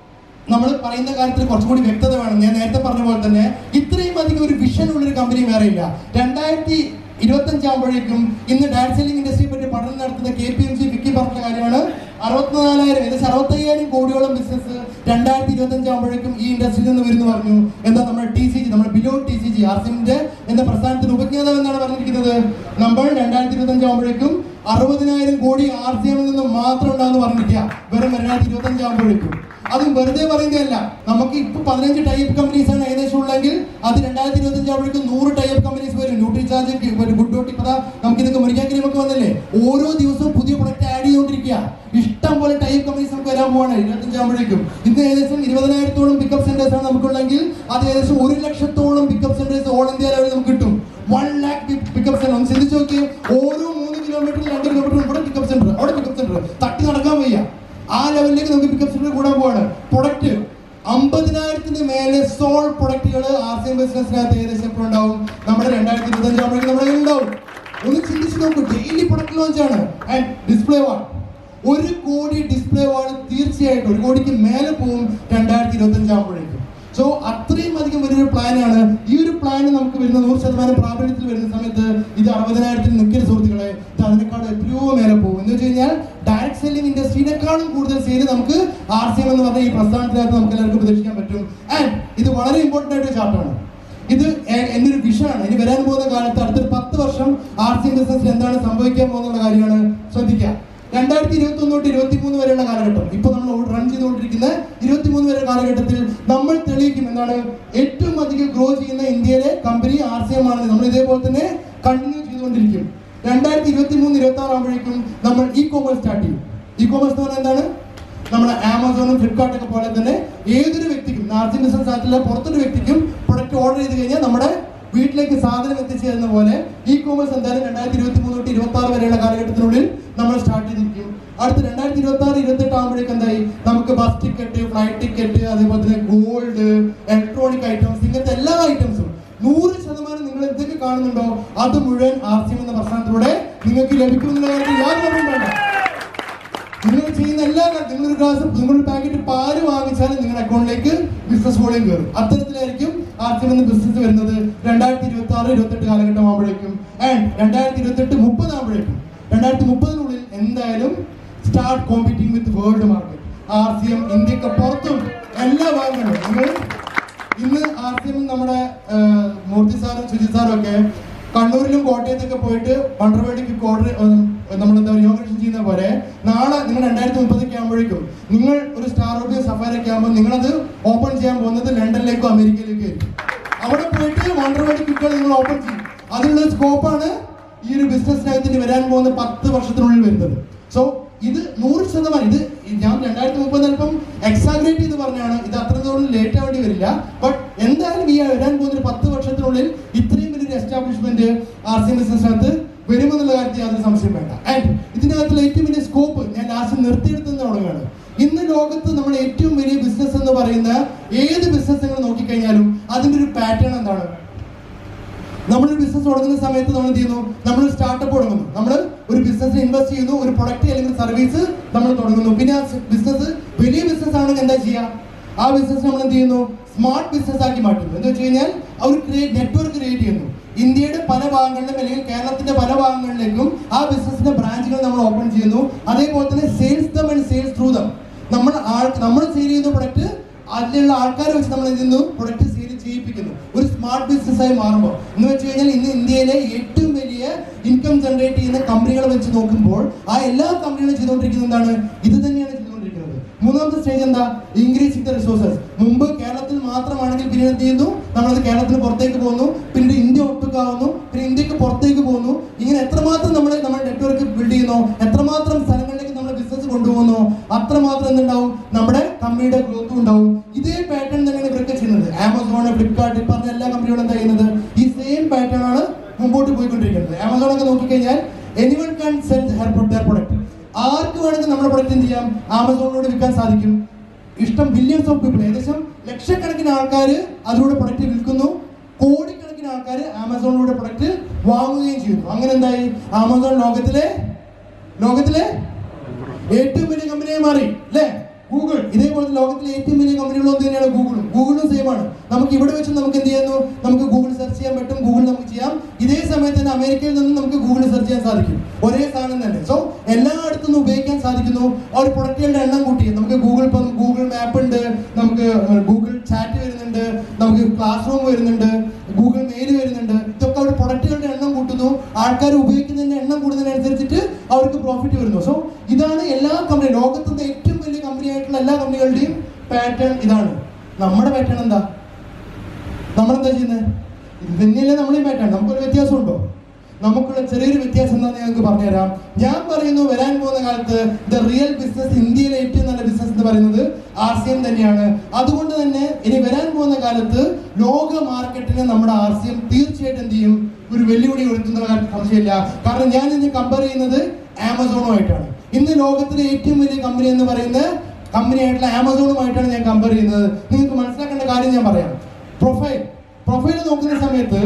നമ്മൾ പറയുന്ന കാര്യത്തിൽ കുറച്ചുകൂടി വ്യക്തത വേണം. ഞാൻ നേരത്തെ പറഞ്ഞ പോലെ തന്നെ ഇത്രയും അധികം ഒരു വിഷൻ ഉള്ളൊരു കമ്പനി വേറെ ഇല്ല. രണ്ടായിരത്തി ഇരുപത്തി അഞ്ചാകുമ്പോഴേക്കും ഇന്ന് ഡയറക്ട് സെല്ലിംഗ് ഇൻഡസ്ട്രിയെ പറ്റി പഠനം നടത്തുന്ന കെ പി എം ജി വിക്കി പറഞ്ഞ കാര്യമാണ് അറുപത്തിനാലായിരം ഏകദേശം അറുപത്തയ്യായിരം കോടിയോളം ബിസിനസ് രണ്ടായിരത്തി ഇരുപത്തി അഞ്ചാകുമ്പോഴേക്കും ഈ ഇൻഡസ്ട്രിയിൽ നിന്ന് വരുന്നു പറഞ്ഞു. എന്താ നമ്മുടെ ടി സി ജി നമ്മുടെ ബിലോ ടി സി ജി ആർസിഎമ്മിന്റെ എന്ന പ്രസ്ഥാനത്തിന് ഉപജ്ഞാതാവ് എന്നാണ് പറഞ്ഞിരിക്കുന്നത്. നമ്മൾ രണ്ടായിരത്തി ഇരുപത്തി അഞ്ചാകുമ്പോഴേക്കും അറുപതിനായിരം കോടി ആർ സി എമ്മിൽ നിന്ന് മാത്രം ഉണ്ടാകുന്ന പറഞ്ഞിരിക്കുക വെറും രണ്ടായിരത്തി ഇരുപത്തി അഞ്ചാകുമ്പോഴേക്കും. അതും വെറുതെ പറയുന്നതല്ല. നമുക്ക് ഇപ്പൊ പതിനഞ്ച് ടൈപ്പ് കമ്പനീസ് ആണ് ഏകദേശം ഉള്ളെങ്കിൽ അത് രണ്ടായിരത്തി ഇരുപത്തി അഞ്ചാകുമ്പോഴേക്കും നൂറ് ടൈപ്പ് കമ്പനീസ് വരും. ന്യൂട്രി ചാർജ്, ഗുഡ് ഡോട്ട്, ഇപ്പൊ നമുക്ക് ഇതൊക്കെ മുറിക്കാൻ ക്രീമൊക്കെ വന്നില്ലേ. ഓരോ ദിവസവും പുതിയ പ്രൊഡക്റ്റ് ആഡ് ചെയ്തുകൊണ്ടിരിക്കുക. ഇഷ്ടം പോലെ ടൈപ്പ് കമ്പനീസ് നമുക്ക് വരാൻ പോവാണ് ഇരുപത്തി അഞ്ചാകുമ്പോഴേക്കും. ഇന്ന് ഏകദേശം ഇരുപതിനായിരത്തോളം പിക്കപ്പ് സെന്റേഴ്സ് ആണ് നമുക്കുള്ളെങ്കിൽ അത് ഏകദേശം ഒരു ലക്ഷത്തോളം പിക്കപ്പ് സെന്റേഴ്സ് ഓൾ ഇന്ത്യ ലെവലിൽ നമുക്ക് കിട്ടും. വൺ ലാക്ക് പിക്കപ്പ് സെന്റർ ഒന്ന് ചിന്തിച്ചു നോക്കിയേ. ഓരോ മൂന്ന് കിലോമീറ്ററിൽ രണ്ട് കിലോമീറ്റർ ഇവിടെ പിക്കപ്പ് സെന്റർ, അവിടെ പിക്കപ്പ് സെന്റർ, തട്ടി നടക്കാൻ വയ്യ. ആ ലെവലിലേക്ക് നമുക്ക് പിക്കപ്പ് സെന്റർ കൂടാൻ പോവാണ്. പ്രൊഡക്റ്റ് അമ്പതിനായിരത്തിന് മേലെ സോൾ പ്രൊഡക്റ്റുകൾ ആർ സി എം ബിസിനസ്സിനകത്ത് ഏകദേശം എപ്പോഴും ഉണ്ടാവും. നമ്മുടെ രണ്ടായിരത്തി ഇരുപത്തി അഞ്ചാകുമ്പോഴേക്കും നമ്മുടെ ഉണ്ടാവും. ഒന്ന് ചിന്തിച്ച് നോക്കൂ. ഡെയിലി പ്രൊഡക്റ്റ് ലോഞ്ച് ആണ്. ആൻഡ് ഡിസ്പ്ലേ വാൾ ഒരു കോടി ഡിസ്പ്ലേ വാൾ തീർച്ചയായിട്ടും ഒരു കോടിക്ക് മേലെ പോകും രണ്ടായിരത്തി ഇരുപത്തി അഞ്ചാകുമ്പോഴേക്കും. സോ അത്രയും അധികം വലിയൊരു പ്ലാനാണ്. ഈ ഒരു പ്ലാൻ നമുക്ക് വരുന്ന നൂറ് ശതമാനം പ്രാബല്യത്തിൽ വരുന്ന സമയത്ത് ഇത് അറുപതിനായിരത്തിന് നിൽക്കുന്ന സുഹൃത്തുക്കളെ ഇത് അതിനേക്കാളും എത്രയോ മേലെ പോകും. എന്ന് വെച്ച് കഴിഞ്ഞാൽ ഡയറക്ട് സെല്ലിംഗ് ഇൻഡസ്ട്രീനേക്കാളും കൂടുതൽ സെയിൽ നമുക്ക് ആർ സി എം എന്ന് പറഞ്ഞ ഈ പ്രസ്ഥാനത്തിനകത്ത് നമുക്ക് എല്ലാവർക്കും പ്രതീക്ഷിക്കാൻ പറ്റും. ആൻഡ് ഇത് വളരെ ഇമ്പോർട്ടൻ്റ് ആയിട്ട് ചാർട്ടാണ്. ഇത് എൻ്റെ ഒരു വിഷനാണ്. ഇനി വരാൻ പോകുന്ന കാലത്ത് അടുത്തൊരു പത്ത് വർഷം ആർ സി എം ബിസിനസ്സിൽ എന്താണ് സംഭവിക്കാൻ പോകുന്നുള്ള കാര്യമാണ് ശ്രദ്ധിക്കുക. രണ്ടായിരത്തി ഇരുപത്തി ഒന്ന് തൊട്ട് ഇരുപത്തി മൂന്ന് വരെയുള്ള കാലഘട്ടം, ഇപ്പൊ നമ്മൾ റൺ ചെയ്തുകൊണ്ടിരിക്കുന്ന ഇരുപത്തി മൂന്ന് വരെ കാലഘട്ടത്തിൽ നമ്മൾ തെളിയിക്കും എന്താണ് ഏറ്റവും അധികം ഗ്രോ ചെയ്യുന്ന ഇന്ത്യയിലെ കമ്പനി ആർ സി എം ആണ്. നമ്മൾ ഇതേപോലെ തന്നെ കണ്ടിന്യൂ ചെയ്തുകൊണ്ടിരിക്കും. രണ്ടായിരത്തി ഇരുപത്തി മൂന്ന് ഇരുപത്തി ആറ് ആകുമ്പോഴേക്കും നമ്മൾ ഇ കോമേഴ്സ് സ്റ്റാർട്ട് ചെയ്യും. ഇ കോമേഴ്സ് എന്ന് പറഞ്ഞാൽ എന്താണ്? നമ്മുടെ ആമസോണും ഫ്ലിപ്കാർട്ടൊക്കെ പോലെ തന്നെ ഏതൊരു വ്യക്തിക്കും ആർ സി എം ബിസിനസ് ആയിട്ടുള്ള പുറത്തൊരു വ്യക്തിക്കും പ്രൊഡക്റ്റ് ഓർഡർ ചെയ്ത് കഴിഞ്ഞാൽ നമ്മുടെ വീട്ടിലേക്ക് സാധനം എത്തിച്ചു തരുന്ന പോലെ ഇ കോമേഴ്സ് എന്തായാലും രണ്ടായിരത്തി ഇരുപത്തി മൂന്ന് തൊട്ട് ഇരുപത്തി ആറ് വരെയുള്ള കാലഘട്ടത്തിനുള്ളിൽ നമ്മൾ സ്റ്റാർട്ട് ചെയ്തിരിക്കും. അടുത്ത രണ്ടായിരത്തി ഇരുപത്തി ആറ് ഇരുപത്തെട്ട് ആകുമ്പോഴേക്കും എന്തായി നമുക്ക് ബസ് ടിക്കറ്റ്, ഫ്ലൈറ്റ് ടിക്കറ്റ്, അതേപോലെ തന്നെ ഗോൾഡ്, ഇലക്ട്രോണിക് ഐറ്റംസ്, ഇങ്ങനത്തെ എല്ലാ ഐറ്റംസും നൂറ് ശതമാനം നിങ്ങൾ എന്തൊക്കെ കാണുന്നുണ്ടോ അത് മുഴുവൻ ആർ സി എം എന്ന പ്രസ്ഥാനത്തിലൂടെ നിങ്ങൾക്ക് ലഭിക്കുമെന്നുള്ള കാര്യത്തിൽ യാതൊരു വേണ്ട. നിങ്ങൾ ചെയ്യുന്ന എല്ലാ നിങ്ങളൊരു ഗ്ലാസ് നിങ്ങളൊരു പാക്കറ്റ് പാല് വാങ്ങിച്ചാലും നിങ്ങളുടെ അക്കൗണ്ടിലേക്ക് ബിസിനസ് വോളിയം കയറും. അത്തരത്തിലായിരിക്കും ആർ സി എം എന്ന ബിസിനസ് വരുന്നത് രണ്ടായിരത്തി ഇരുപത്തി ആറ് ഇരുപത്തെട്ട് കാലഘട്ടം ആകുമ്പോഴേക്കും. ആൻഡ് രണ്ടായിരത്തി ഇരുപത്തെട്ട് മുപ്പത് ആകുമ്പോഴേക്കും രണ്ടായിരത്തി മുപ്പതിനുള്ളിൽ എന്തായാലും start competing with world market. R C M ഇന്ത്യക്ക് പുറത്തും എല്ലാ ഭാഗങ്ങളും നിങ്ങൾ ഇന്ന് ആർ സി എം നമ്മുടെ മൂർത്തി സാറും സുജിത് സാറും ഒക്കെ കണ്ണൂരിലും കോട്ടയത്തൊക്കെ പോയിട്ട് വണ്ടർവേർഡ് ക്വിക്ക് ഓർഡർ നമ്മളെന്താ ഇനോഗ്രേഷൻ ചെയ്യുന്ന പോലെ നാളെ നിങ്ങൾ രണ്ടായിരത്തി മുപ്പതൊക്കെ ആകുമ്പോഴേക്കും നിങ്ങൾ ഒരു സ്റ്റാർ റോബിയോ സഫാരൊക്കെ ആകുമ്പോൾ നിങ്ങളത് ഓപ്പൺ ചെയ്യാൻ പോകുന്നത് ലണ്ടനിലേക്കോ അമേരിക്കയിലേക്കോ ആയിരിക്കും. അവിടെ പോയിട്ട് വണ്ടർവേർഡ് ക്വിക്കുകൾ നിങ്ങൾ ഓപ്പൺ ചെയ്യും. അതിനുള്ള സ്കോപ്പാണ് ഈ ഒരു ബിസിനസ്സിനകത്തിന് വരാൻ പോകുന്ന പത്ത് വർഷത്തിനുള്ളിൽ വരുന്നത്. സോ ഇത് നൂറ് ശതമാനം ഇത് ഞാൻ രണ്ടായിരത്തി മുപ്പത് അല്പം എക്സാഗ്രേറ്റ് ചെയ്ത് പറഞ്ഞാണ്. ഇത് അത്രത്തോളം ലേറ്റ് ആവേണ്ടി വരില്ല. ബട്ട് എന്തായാലും ഈ വരാൻ പോകുന്ന ഒരു പത്ത് വർഷത്തിനുള്ളിൽ ഇത്രയും വലിയൊരു എസ്റ്റാബ്ലിഷ്മെന്റ് ആർ സി എം ബിസിനസ്സിനകത്ത് വരുമെന്നുള്ള കാര്യത്തിൽ യാതൊരു സംശയം വേണ്ട. ആൻഡ് ഇതിനകത്തുള്ള ഏറ്റവും വലിയ സ്കോപ്പ് ഞാൻ ലാസ്റ്റ് നിർത്തിയെടുത്തുന്ന തുടങ്ങുകയാണ്. ഇന്ന് ലോകത്ത് നമ്മുടെ ഏറ്റവും വലിയ ബിസിനസ് എന്ന് പറയുന്ന ഏത് ബിസിനസ് നിങ്ങൾ നോക്കിക്കഴിഞ്ഞാലും അതിൻ്റെ ഒരു പാറ്റേൺ എന്താണ്? നമ്മളൊരു ബിസിനസ് തുടങ്ങുന്ന സമയത്ത് നമ്മൾ എന്ത് ചെയ്യുന്നു? നമ്മളൊരു സ്റ്റാർട്ടപ്പ് തുടങ്ങുന്നു, നമ്മൾ ഒരു ബിസിനസ്സിൽ ഇൻവെസ്റ്റ് ചെയ്യുന്നു, ഒരു പ്രൊഡക്റ്റ് അല്ലെങ്കിൽ സർവീസ് നമ്മൾ തുടങ്ങുന്നു. പിന്നെ ആ ബിസിനസ് വലിയ ബിസിനസ് ആണെങ്കിൽ എന്താ ചെയ്യുക? ആ ബിസിനസ് നമ്മൾ എന്ത് ചെയ്യുന്നു? സ്മാർട്ട് ബിസിനസ് ആക്കി മാറ്റുന്നു. എന്ന് വെച്ച് കഴിഞ്ഞാൽ അവർ ക്രിയേറ്റ് നെറ്റ്വർക്ക് ക്രിയേറ്റ് ചെയ്യുന്നു. ഇന്ത്യയുടെ പല ഭാഗങ്ങളിലും അല്ലെങ്കിൽ കേരളത്തിന്റെ പല ഭാഗങ്ങളിലേക്കും ആ ബിസിനസിന്റെ ബ്രാഞ്ചുകൾ നമ്മൾ ഓപ്പൺ ചെയ്യുന്നു. അതേപോലെ തന്നെ sales them and sales through them നമ്മൾ ആൾ നമ്മൾ സെയിൽ ചെയ്യുന്ന പ്രൊഡക്റ്റ് അതിലുള്ള ആൾക്കാരെ വെച്ച് നമ്മൾ എന്ത് ചെയ്യുന്നു? പ്രൊഡക്റ്റ് സെയിൽ ചെയ്യിപ്പിക്കുന്നു. ഒരു സ്മാർട്ട് ബിസിനസ് ആയി മാറുമ്പോൾ എന്ന് വെച്ച് കഴിഞ്ഞാൽ ഇന്ന് ഇന്ത്യയിലെ ഏറ്റവും വലിയ ഇൻകം ജനറേറ്റ് ചെയ്യുന്ന കമ്പനികളെ വെച്ച് നോക്കുമ്പോൾ ആ എല്ലാ കമ്പനികളും ചെയ്തുകൊണ്ടിരിക്കുന്നത് എന്താണ്? ഇത് തന്നെയാണ് ചെയ്തുകൊണ്ടിരിക്കുന്നത്. മൂന്നാമത്തെ സ്റ്റേജ് എന്താ? Increasing the resources. മുമ്പ് കേരളത്തിൽ മാത്രമാണെങ്കിൽ പിന്നെ എന്ത് ചെയ്യുന്നു? നമ്മളത് കേരളത്തിന് പുറത്തേക്ക് പോകുന്നു, പിന്നീട് ഇന്ത്യ ഒട്ടുക്കാവുന്നു, പിന്നെ ഇന്ത്യക്ക് പുറത്തേക്ക് പോകുന്നു. ഇങ്ങനെ എത്രമാത്രം നമ്മൾ നമ്മുടെ നെറ്റ്വർക്ക് ബിൽഡ് ചെയ്യുന്നു, എത്രമാത്രം സ്ഥലങ്ങളിലേക്ക് നമ്മുടെ ബിസിനസ് കൊണ്ടുപോകുന്നു, അത്രമാത്രം എന്തുണ്ടാവും? നമ്മുടെ കമ്പനിയുടെ ഗ്രോത്തും ഉണ്ടാവും. ഇതേ പാറ്റേൺ തന്നെയാണ് ഇവരൊക്കെ ചെയ്യുന്നത്. ആമസോൺ, ഫ്ലിപ്കാർട്ട്, പറഞ്ഞ എല്ലാ കമ്പനികളും എന്താ ചെയ്യുന്നത്? ഈ സെയിം പാറ്റേൺ ആണ് മുമ്പോട്ട് പോയിക്കൊണ്ടിരിക്കുന്നത്. ആമസോൺ ഒക്കെ നോക്കിക്കഴിഞ്ഞാൽ anyone can sell hair product. ആർക്ക് വേണമെങ്കിൽ നമ്മുടെ പ്രൊഡക്റ്റ് എന്ത് ചെയ്യാം? ആമസോണിലൂടെ വിൽക്കാൻ സാധിക്കും. ഇഷ്ടം ബില്യൺസ് ഓഫ് പീപ്പിൾ, ഏകദേശം ലക്ഷക്കണക്കിന് ആൾക്കാർ അതിലൂടെ പ്രൊഡക്റ്റ് വിൽക്കുന്നു. കോടിക്കണക്കിന് ആൾക്കാർ ആമസോണിലൂടെ പ്രൊഡക്റ്റ് വാങ്ങുകയും ചെയ്യുന്നു. അങ്ങനെ എന്തായി? ആമസോൺ ലോകത്തിലെ ലോകത്തിലെ ഏറ്റവും വലിയ കമ്പനിയായി മാറി അല്ലേ? ഗൂഗിൾ ഇതേപോലത്തെ ലോകത്തിലെ ഏറ്റവും വലിയ കമ്പനികളും തന്നെയാണ് ഗൂഗിളും. ഗൂഗിളും സെയിം ആണ്. നമുക്ക് ഇവിടെ വെച്ച് നമുക്ക് എന്ത് ചെയ്യുന്നു, നമുക്ക് ഗൂഗിൾ സെർച്ച് ചെയ്യാൻ പറ്റും, ഗൂഗിൾ നമുക്ക് ചെയ്യാം. ഇതേ സമയത്ത് തന്നെ അമേരിക്കയിൽ നിന്നും നമുക്ക് ഗൂഗിൾ സെർച്ച് ചെയ്യാൻ സാധിക്കും, ഒരേ സാധനം തന്നെ. സോ എല്ലായിടത്തും ഉപയോഗിക്കാൻ സാധിക്കുന്നു. ആ ഒരു പ്രൊഡക്റ്റുകളുടെ എണ്ണം കൂട്ടി നമുക്ക് ഗൂഗിൾ ഇപ്പം ഗൂഗിൾ മാപ്പ് ഉണ്ട്, നമുക്ക് ഗൂഗിൾ ചാറ്റ് വരുന്നുണ്ട്, നമുക്ക് ക്ലാസ് റൂം വരുന്നുണ്ട്, ഗൂഗിൾ മെയിൽ വരുന്നുണ്ട്. ഇതൊക്കെ അവർ പ്രൊഡക്റ്റുകളുടെ എണ്ണം കൂട്ടുന്നു. ആൾക്കാർ ഉപയോഗിക്കുന്നതിന്റെ എണ്ണം കൂടുന്നതിനനുസരിച്ചിട്ട് അവർക്ക് പ്രോഫിറ്റ് വരുന്നു. സോ ഇതാണ് എല്ലാ കമ്പനി ലോകത്തിന്റെ ഏറ്റവും വലിയ കമ്പനി ആയിട്ടുള്ള എല്ലാ കമ്പനികളുടെയും പാറ്റേൺ ഇതാണ്. നമ്മുടെ പാറ്റേൺ എന്താ? നമ്മളെന്താ ചെയ്യുന്നത്? ഇത് തന്നെയല്ലേ നമ്മളെയും പാറ്റേൺ. നമുക്കൊരു വ്യത്യാസം ഉണ്ടോ? നമുക്കുള്ള ചെറിയൊരു വ്യത്യാസം എന്താണെന്ന് ഞങ്ങൾക്ക് പറഞ്ഞുതരാം. ഞാൻ പറയുന്നു, വരാൻ പോകുന്ന കാലത്ത് ദ റിയൽ ബിസിനസ്, ഇന്ത്യയിലെ ഏറ്റവും നല്ല ബിസിനസ് എന്ന് പറയുന്നത് ആർ സി എം തന്നെയാണ്. അതുകൊണ്ട് തന്നെ ഇനി വരാൻ പോകുന്ന കാലത്ത് ലോക മാർക്കറ്റിന് നമ്മുടെ ആർ സി എം തീർച്ചയായിട്ടും എന്ത് ചെയ്യും, ഒരു വെല്ലുവിളി ഉയർത്തുന്ന സംശയമില്ല. കാരണം ഞാൻ ഇന്ന് കമ്പയർ ചെയ്യുന്നത് ആമസോണുമായിട്ടാണ്. ഇന്ന് ലോകത്തിലെ ഏറ്റവും വലിയ കമ്പനി എന്ന് പറയുന്ന കമ്പനിയായിട്ടുള്ള ആമസോണുമായിട്ടാണ് ഞാൻ കമ്പയർ ചെയ്യുന്നത്. നിങ്ങൾക്ക് മനസ്സിലാക്കേണ്ട കാര്യം ഞാൻ പറയാം. പ്രൊഫൈൽ പ്രൊഫൈൽ നോക്കുന്ന സമയത്ത്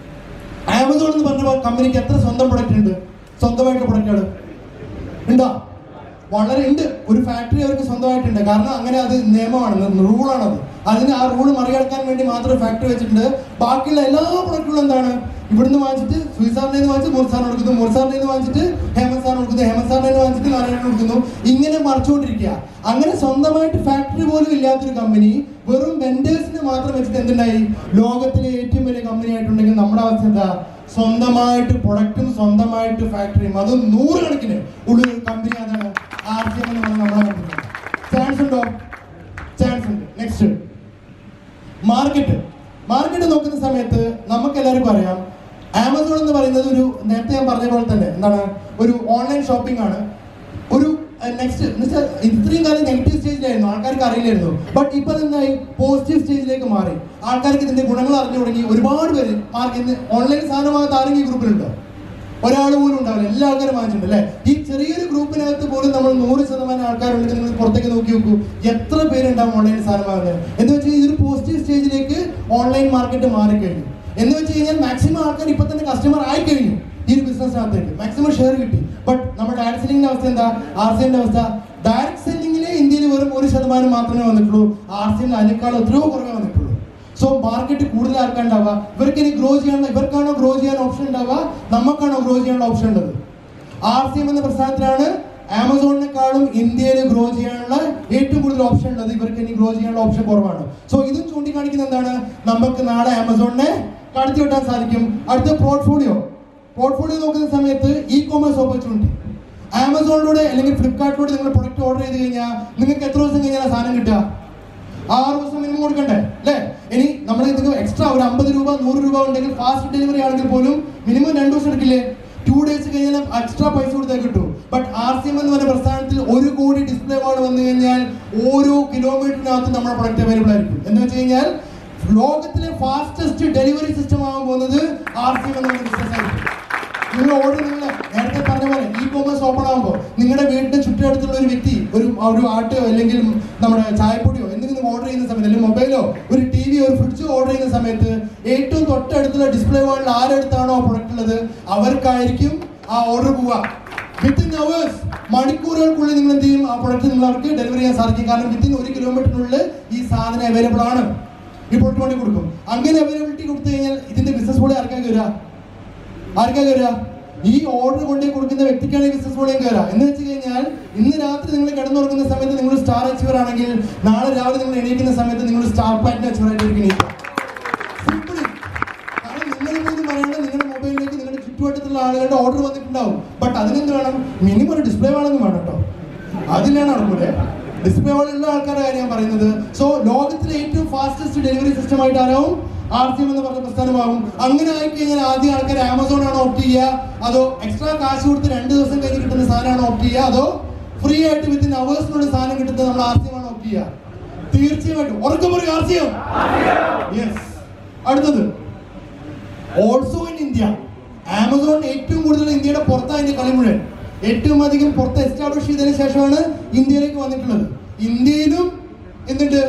ആമസോൺ എന്ന് പറഞ്ഞ കമ്പനിക്ക് എത്ര സ്വന്തം പ്രൊഡക്റ്റ് ഉണ്ട്? സ്വന്തമായിട്ട് പ്രൊഡക്റ്റുകൾ ഉണ്ടോ? വളരെ ഉണ്ട്. ഒരു ഫാക്ടറി അവർക്ക് സ്വന്തമായിട്ടുണ്ട്. കാരണം അങ്ങനെ അത് നിയമമാണ്, റൂളാണത്. അതിന് ആ റൂൾ മറികടക്കാൻ വേണ്ടി മാത്രം ഫാക്ടറി വെച്ചിട്ടുണ്ട്. ബാക്കിയുള്ള എല്ലാ പ്രൊഡക്റ്റുകളും എന്താണ്, ഇവിടുന്ന് വാങ്ങിച്ചിട്ട് സുയിസാറിനെ നിന്ന് വാങ്ങിച്ച് മുർസാറിന് കൊടുക്കുന്നു, മുർസാറിനെ നിന്ന് വാങ്ങിച്ചിട്ട് ഹേമന്ത് സാറിന് കൊടുക്കുന്നു, ഹേമന്ത് സാറിനെ നിന്ന് വാങ്ങിച്ചിട്ട് നാരായണന് കൊടുക്കുന്നു. ഇങ്ങനെ മറിച്ചുകൊണ്ടിരിക്കുക. അങ്ങനെ സ്വന്തമായിട്ട് ഫാക്ടറി പോലും ഇല്ലാത്തൊരു കമ്പനി വെറും വെൻഡേഴ്സിനെ മാത്രം വെച്ചിട്ട് എന്തുണ്ടായി? ലോകത്തിലെ ഏറ്റവും വലിയ കമ്പനി ആയിട്ടുണ്ടെങ്കിൽ നമ്മുടെ അവസ്ഥ എന്താ? സ്വന്തമായിട്ട് പ്രൊഡക്റ്റും സ്വന്തമായിട്ട് ഫാക്ടറിയും, അതും നൂറുകണക്കിന് ഉള്ള കമ്പനി. അതാണ് ആർ സി എം എന്ന് പറഞ്ഞാൽ നമ്മുടെ കമ്പനി. ചാൻസ് ഉണ്ടോ? ചാൻസ് ഉണ്ട്. Next market. മാർക്കറ്റ് നോക്കുന്ന സമയത്ത് നമുക്ക് എല്ലാവർക്കും അറിയാം, ആമസോൺ എന്ന് പറയുന്നത് ഒരു, നേരത്തെ ഞാൻ പറഞ്ഞ പോലെ തന്നെ എന്താണ്, ഒരു ഓൺലൈൻ ഷോപ്പിംഗ് ആണ്. ഒരു നെക്സ്റ്റ് എന്ന് വെച്ചാൽ ഇത്രയും കാലം നെഗറ്റീവ് സ്റ്റേജിലായിരുന്നു, ആൾക്കാർക്ക് അറിയില്ലായിരുന്നു. ബട്ട് ഇപ്പൊ എന്തായി? പോസിറ്റീവ് സ്റ്റേജിലേക്ക് മാറി. ആൾക്കാർക്ക് ഇതിന്റെ ഗുണങ്ങൾ അറിഞ്ഞു തുടങ്ങി. ഒരുപാട് പേര് മാർക്കറ്റ് ഓൺലൈൻ സാധനമാകാത്ത ആരെങ്കിലും ഈ ഗ്രൂപ്പിലുണ്ടോ? ഒരാൾ പോലും ഉണ്ടാവില്ല. എല്ലാ ആൾക്കാരും വാങ്ങിച്ചിട്ടുണ്ട് അല്ലേ? ഈ ചെറിയൊരു ഗ്രൂപ്പിനകത്ത് പോലും നമ്മൾ നൂറ് ശതമാനം ആൾക്കാരുണ്ടെങ്കിൽ നിങ്ങൾ പുറത്തേക്ക് നോക്കി നോക്കൂ, എത്ര പേരുണ്ടാവും ഓൺലൈൻ സാധനം വാങ്ങുന്നത്. എന്ന് വെച്ചാൽ ഇതൊരു പോസിറ്റീവ് സ്റ്റേജിലേക്ക് ഓൺലൈൻ മാർക്കറ്റ് മാറിക്കഴിഞ്ഞു. എന്ന് വെച്ച് കഴിഞ്ഞാൽ മാക്സിമം ആൾക്കാർ ഇപ്പൊ തന്നെ കസ്റ്റമർ ആയി കഴിഞ്ഞു ഈ ഒരു ബിസിനസ്സിനകത്തേക്ക്. മാക്സിമം ഷെയർ കിട്ടി. ബട്ട് നമ്മുടെ ഡയറക്ട് സെല്ലിംഗിന്റെ അവസ്ഥ എന്താ? ആർ സി എമ്മിന്റെ അവസ്ഥ? ഡയറക്ട് സെല്ലിംഗിലെ ഇന്ത്യയിൽ വെറും ഒരു ശതമാനം മാത്രമേ വന്നിട്ടുള്ളൂ. ആർ സി എമ്മിൽ അതിനേക്കാൾ എത്രയോ കുറവേ വന്നിട്ടുള്ളൂ. സോ മാർക്കറ്റ് കൂടുതൽ ആർക്കാണ്ടാവുക? ഇവർക്ക് ഇനി ഗ്രോ ചെയ്യാനുള്ള, ഇവർക്കാണോ ഗ്രോ ചെയ്യാൻ ഓപ്ഷൻ ഉണ്ടാവുക, നമുക്കാണോ ഗ്രോ ചെയ്യാനുള്ള ഓപ്ഷൻ ഉള്ളത്? ആർ സി എം എന്ന പ്രസ്ഥാനത്തിലാണ് ആമസോണിനെക്കാളും ഇന്ത്യയിൽ ഗ്രോ ചെയ്യാനുള്ള ഏറ്റവും കൂടുതൽ ഓപ്ഷൻ ഉള്ളത്. ഇവർക്ക് ഇനി ഗ്രോ ചെയ്യാനുള്ള ഓപ്ഷൻ കുറവാണ്. സോ ഇതും ചൂണ്ടിക്കാണിക്കുന്ന എന്താണ്? നമുക്ക് നാളെ ആമസോണിനെ കടത്തി വെട്ടാൻ സാധിക്കും. അടുത്ത പോർട്ട്ഫോളിയോ. പോർട്ട്ഫോളിയോ നോക്കുന്ന സമയത്ത് ഇ കോമേഴ്സ് ഓപ്പർച്യൂണിറ്റി. ആമസോണിലൂടെ അല്ലെങ്കിൽ ഫ്ലിപ്കാർട്ടിലൂടെ നിങ്ങൾ പ്രൊഡക്റ്റ് ഓർഡർ ചെയ്ത് കഴിഞ്ഞാൽ നിങ്ങൾക്ക് എത്ര ദിവസം കഴിഞ്ഞാൽ സാധനം കിട്ടുക? ആറ് ദിവസം മിനിമം കൊടുക്കണ്ടേ അല്ലേ? ഇനി നമ്മൾ നിങ്ങൾക്ക് എക്സ്ട്രാ ഒരു അമ്പത് രൂപ നൂറ് രൂപ ഉണ്ടെങ്കിൽ ഫാസ്റ്റ് ഡെലിവറി ആണെങ്കിൽ പോലും മിനിമം രണ്ടു ദിവസം എടുക്കില്ലേ? ടു ഡേയ്സ് കഴിഞ്ഞാൽ എക്സ്ട്രാ പൈസ കൊടുത്താൽ കിട്ടും. ബട്ട് ആർ സി എം എന്ന് പറഞ്ഞ പ്രസ്ഥാനത്തിൽ ഒരു കോടി ഡിസ്പ്ലേ ബോർഡ് വന്നു കഴിഞ്ഞാൽ ഓരോ കിലോമീറ്ററിനകത്തും നമ്മുടെ പ്രൊഡക്റ്റ് അവൈലബിൾ ആയിരിക്കും. എന്ന് വെച്ച് കഴിഞ്ഞാൽ ലോകത്തിലെ ഫാസ്റ്റസ്റ്റ് ഡെലിവറി സിസ്റ്റം ആകാൻ പോകുന്നത് ആർ സി എം എന്ന ബിസിനസ് ആയിരിക്കും. നിങ്ങൾ ഓർഡർ, നിങ്ങൾ നേരത്തെ പറഞ്ഞ പോലെ ഇ കോമേഴ്സ് ഓപ്പൺ ആകുമ്പോൾ നിങ്ങളുടെ വീടിന്റെ ചുറ്റുവട്ടത്തുള്ള ഒരു വ്യക്തി ഒരു ഒരു ആട്ടോ അല്ലെങ്കിൽ നമ്മുടെ ചായപ്പൊടിയോ എന്തെങ്കിലും ഓർഡർ ചെയ്യുന്ന സമയത്ത്, അല്ലെങ്കിൽ മൊബൈലോ ഒരു ടി വിയോ ഒരു ഫ്രിഡ്ജോ ഓർഡർ ചെയ്യുന്ന സമയത്ത് ഏറ്റവും തൊട്ടടുത്തുള്ള ഡിസ്പ്ലേ ബോർഡിൽ ആരെടുത്താണോ പ്രൊഡക്റ്റ് ഉള്ളത് അവർക്കായിരിക്കും ആ ഓർഡർ പോവുക. വിത്തിൻ അവേഴ്സ്, മണിക്കൂറുകൾക്കുള്ളിൽ നിങ്ങൾ എന്ത് ചെയ്യും? ആ പ്രൊഡക്റ്റ് നിങ്ങൾ അവർക്ക് ഡെലിവറി ചെയ്യാൻ സാധിക്കും. കാരണം വിത്തിൻ ഒരു കിലോമീറ്ററിനുള്ളിൽ ഈ സാധനം അവൈലബിൾ ആണ്. ഈ പ്രൊഡക്റ്റ് വേണ്ടി കൊടുക്കും. അങ്ങനെ അവൈലബിലിറ്റി കൊടുത്തു കഴിഞ്ഞാൽ ഇതിന്റെ ബിസിനസ് പോലെ ആർക്കാ കയറുക? ആർക്കാ കയറുക? ഈ ഓർഡർ കൊണ്ടേ കൊടുക്കുന്ന വ്യക്തിക്കാണ് ഈ ബിസിനസ് മോഡൽ കയറുക. എന്ന് വെച്ച് കഴിഞ്ഞാൽ ഇന്ന് രാത്രി നിങ്ങൾ കിടന്നുറങ്ങുന്ന സമയത്ത് നിങ്ങൾ സ്റ്റാർ അച്ചീവർ ആണെങ്കിൽ നാളെ രാവിലെ നിങ്ങൾ എണീക്കുന്ന സമയത്ത് നിങ്ങൾ സ്റ്റാർ പ്ലാറ്റിനം അച്ചീവർ ആയിട്ട്. സിമ്പിളി. കാരണം നിങ്ങളിപ്പോൾ പറയേണ്ട നിങ്ങളുടെ മൊബൈലിലേക്ക് നിങ്ങളുടെ ചുറ്റുവട്ടത്തുള്ള ആളുകളുടെ ഓർഡർ വന്നിട്ടുണ്ടാവും. ബട്ട് അതിനെന്ത് വേണം? മിനിമം ഒരു ഡിസ്പ്ലേ വേണമെന്ന് വേണം കേട്ടോ. അതിലാണ് നടക്കൂലേ? ഡിസ്പ്ലേ ഉള്ള ആൾക്കാരുടെ കാര്യം ഞാൻ പറയുന്നത്. സോ ലോകത്തിലെ ഏറ്റവും ഫാസ്റ്റസ്റ്റ് ഡെലിവറി സിസ്റ്റം ആയിട്ട് ആരാവും? ആർ സി എം എന്ന് പറഞ്ഞ പ്രസ്ഥാനമാകും. അങ്ങനെ ആയിക്കഴിഞ്ഞാൽ ആദ്യം ആൾക്കാർ ആമസോൺ ആണോ ഓപ്റ്റ് ചെയ്യുക, അതോ എക്സ്ട്രാ കാശ് കൊടുത്ത് രണ്ട് ദിവസം കഴിഞ്ഞ് കിട്ടുന്ന സാധനമാണോ ഓപ്റ്റ് ചെയ്യുക, അതോ ഫ്രീ ആയിട്ട് വിത്തിൻ അവേഴ്സിനുള്ള സാധനം കിട്ടുന്നത് നമ്മൾ ആർ സി എം ആണോ ഓപ്റ്റ് ചെയ്യുക? തീർച്ചയായിട്ടും ഉറക്കം പറയും ആർ സി എം. യെസ്. അടുത്തത് ഓൾസോ ഇൻ ഇന്ത്യ. ആമസോൺ ഏറ്റവും കൂടുതൽ ഇന്ത്യയുടെ പുറത്താണ് ഇതിന്റെ കളി മുഴുവൻ. ഏറ്റവും അധികം പുറത്ത് എസ്റ്റാബ്ലിഷ് ചെയ്തതിനു ശേഷമാണ് ഇന്ത്യയിലേക്ക് വന്നിട്ടുള്ളത്. ഇന്ത്യയിലും എന്നിട്ട്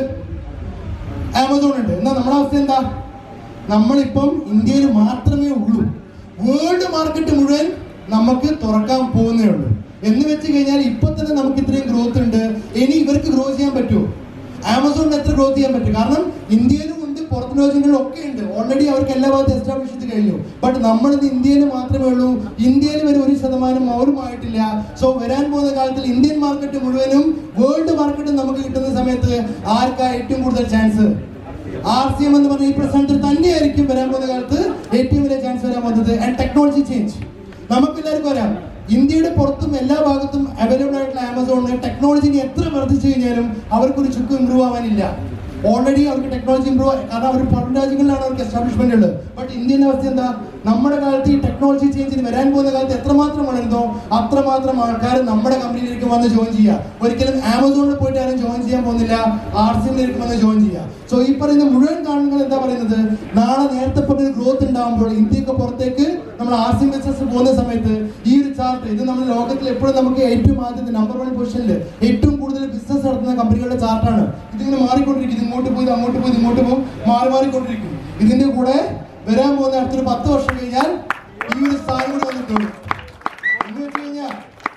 ആമസോൺ ഉണ്ട്. എന്നാൽ നമ്മുടെ അവസ്ഥ എന്താ? നമ്മളിപ്പം ഇന്ത്യയിൽ മാത്രമേ ഉള്ളൂ. വേൾഡ് മാർക്കറ്റ് മുഴുവൻ നമുക്ക് തുറക്കാൻ പോകുന്നേ ഉള്ളൂ. എന്ന് വെച്ച് കഴിഞ്ഞാൽ ഇപ്പൊ തന്നെ നമുക്ക് ഇത്രയും ഗ്രോത്ത് ഉണ്ട്, ഇനി ഇവർക്ക് ഗ്രോ ചെയ്യാൻ പറ്റുമോ? ആമസോണിന് എത്ര ഗ്രോത്ത് ചെയ്യാൻ പറ്റും? കാരണം ഇന്ത്യയിലും ഉണ്ട്, പുറത്ത് രാജ്യങ്ങളിലും ഒക്കെ ഉണ്ട്, ഓൾറെഡി അവർക്ക് എല്ലാ ഭാഗത്തും എസ്റ്റാബ്ലിഷ് ചെയ്ത് കഴിഞ്ഞു. ബട്ട് നമ്മളിത് ഇന്ത്യയിൽ മാത്രമേ ഉള്ളൂ, ഇന്ത്യയിൽ വരെ ഒരു ശതമാനം അവരുമായിട്ടില്ല. സോ വരാൻ പോകുന്ന കാലത്തിൽ ഇന്ത്യൻ മാർക്കറ്റ് മുഴുവനും വേൾഡ് മാർക്കറ്റും നമുക്ക് കിട്ടുന്ന സമയത്ത് ആർക്കാ ഏറ്റവും കൂടുതൽ ചാൻസ്? ആർ സി എം എന്ന് പറഞ്ഞ ഈ പ്രസ്ഥാനത്തിൽ തന്നെയായിരിക്കും വരാൻ പോകുന്ന കാലത്ത് ഏറ്റവും വലിയ ചാൻസ് വരാൻ പോകുന്നത്. ആൻഡ് ടെക്നോളജി ചേഞ്ച് നമുക്കെല്ലാവർക്കും അറിയാം, ഇന്ത്യയുടെ പുറത്തും എല്ലാ ഭാഗത്തും അവൈലബിൾ ആയിട്ടുള്ള ആമസോണിന് ടെക്നോളജിനെ എത്ര വർദ്ധിച്ചു കഴിഞ്ഞാലും അവർക്കൊരു ചുക്ക് ഇമ്പ്രൂവ് ആവാനില്ല. ഓൾറെഡി അവർക്ക് ടെക്നോളജി ഇമ്പ്രൂവ്, കാരണം അവർ പുറം രാജ്യങ്ങളിലാണ് അവർക്ക് എസ്റ്റാബ്ലിഷ്മെന്റ് ഉള്ളത്. ബട്ട് ഇന്ത്യൻ അവസ്ഥ എന്താ? നമ്മുടെ കാലത്ത് ഈ ടെക്നോളജി ചേഞ്ചിന് വരാൻ പോകുന്ന കാലത്ത് എത്രമാത്രം വളരുന്നോ അത്രമാത്രം ആൾക്കാർ നമ്മുടെ കമ്പനിയിലേക്ക് വന്ന് ജോയിൻ ചെയ്യുക. ഒരിക്കലും ആമസോണിൽ പോയിട്ട് ആരും ജോയിൻ ചെയ്യാൻ പോകുന്നില്ല, ആർ സി എമ്മിലേക്ക് വന്ന് ജോയിൻ ചെയ്യുക. സോ ഈ പറയുന്ന മുഴുവൻ കാണുകൾ എന്താ പറയുന്നത്? നാളെ നേരത്തെ പറഞ്ഞൊരു ഗ്രോത്ത് ഉണ്ടാകുമ്പോൾ ഇന്ത്യക്ക് പുറത്തേക്ക് നമ്മൾ ആർ സി എം ബിസിനസ് പോകുന്ന സമയത്ത് ഈ ഒരു ചാർട്ട്, ഇത് നമ്മുടെ ലോകത്തിൽ എപ്പോഴും നമുക്ക് ഏറ്റവും ആദ്യത്തെ നമ്പർ വൺ പൊസിഷനിൽ ഏറ്റവും കൂടുതൽ ബിസിനസ് നടത്തുന്ന കമ്പനികളുടെ ചാർട്ടാണ്. ഇതിങ്ങനെ മാറിക്കൊണ്ടിരിക്കും, ഇങ്ങോട്ട് പോയി അങ്ങോട്ട് പോയി ഇങ്ങോട്ട് പോകും, മാറി മാറിക്കൊണ്ടിരിക്കും. ഇതിന്റെ കൂടെ വരാൻ പോകുന്ന അടുത്തൊരു പത്ത് വർഷം കഴിഞ്ഞാൽ ഈ ഒരു സ്ഥാനം കൂടെ വന്നിട്ടുണ്ട്. എന്ന് വെച്ച് കഴിഞ്ഞാൽ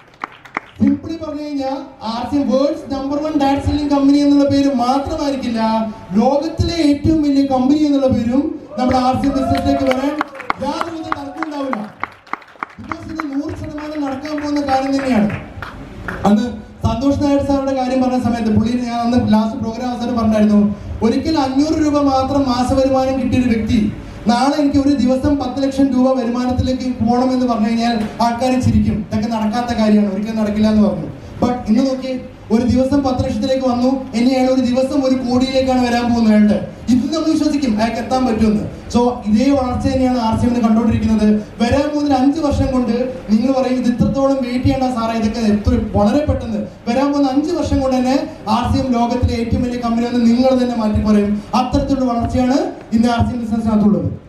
സിംപിളി പറഞ്ഞു കഴിഞ്ഞാൽ R C M world's number one ഡാറ്റ് സെല്ലിംഗ് കമ്പനി എന്നുള്ള പേര് മാത്രമായിരിക്കില്ല, ലോകത്തിലെ ഏറ്റവും വലിയ കമ്പനി എന്നുള്ള പേരും നമ്മുടെ ആർ സി എം ബിസിനസ്സിലേക്ക് വരാൻ യാതൊരു തർക്കം ഉണ്ടാവില്ല. ബിക്കോസ് ഇത് നൂറ് ശതമാനം നടക്കാൻ പോകുന്ന കാര്യം തന്നെയാണ്. അന്ന് സന്തോഷ് നായർ സാറിന്റെ കാര്യം പറഞ്ഞ സമയത്ത് പുള്ളി, ഞാൻ അന്ന് ലാസ്റ്റ് പ്രോഗ്രാം അവസരം പറഞ്ഞായിരുന്നു, ഒരിക്കൽ അഞ്ഞൂറ് രൂപ മാത്രം മാസ വരുമാനം കിട്ടിയൊരു വ്യക്തി നാളെ എനിക്ക് ഒരു ദിവസം പത്ത് ലക്ഷം രൂപ വരുമാനത്തിലേക്ക് പോകണമെന്ന് പറഞ്ഞു കഴിഞ്ഞാൽ ആൾക്കാർ ചിരിക്കും, ഇതൊക്കെ നടക്കാത്ത കാര്യമാണ്, ഒരിക്കലും നടക്കില്ല എന്ന് പറഞ്ഞു. ബട്ട് ഇന്ന് നോക്കി, ഒരു ദിവസം പത്ത് ലക്ഷത്തിലേക്ക് വന്നു, ഇനി അയാൾ ഒരു ദിവസം ഒരു കോടിയിലേക്കാണ് വരാൻ പോകുന്നത്. അയാളുടെ ഇത് നമ്മൾ വിശ്വസിക്കും അയാൾക്ക് എത്താൻ പറ്റുമെന്ന്. സോ ഇതേ വളർച്ച തന്നെയാണ് ആർ സി എമ്മിന് കണ്ടുകൊണ്ടിരിക്കുന്നത്. വരാൻ പോകുന്ന അഞ്ച് വർഷം കൊണ്ട് നിങ്ങൾ പറയും ഇത് ഇത്രത്തോളം വെയിറ്റ് ചെയ്യേണ്ട സാറേ, ഇതൊക്കെ എത്ര വളരെ പെട്ടെന്ന് വരാൻ പോകുന്ന അഞ്ച് വർഷം കൊണ്ട് തന്നെ ആർ സി എം ലോകത്തിലെ ഏറ്റവും വലിയ കമ്പനി എന്ന് നിങ്ങൾ തന്നെ മാറ്റി പറയും. അത്തരത്തിലുള്ള വളർച്ചയാണ് ഇന്ന് ആർ സി എം ബിസിനസ്സിനകത്തുള്ളത്.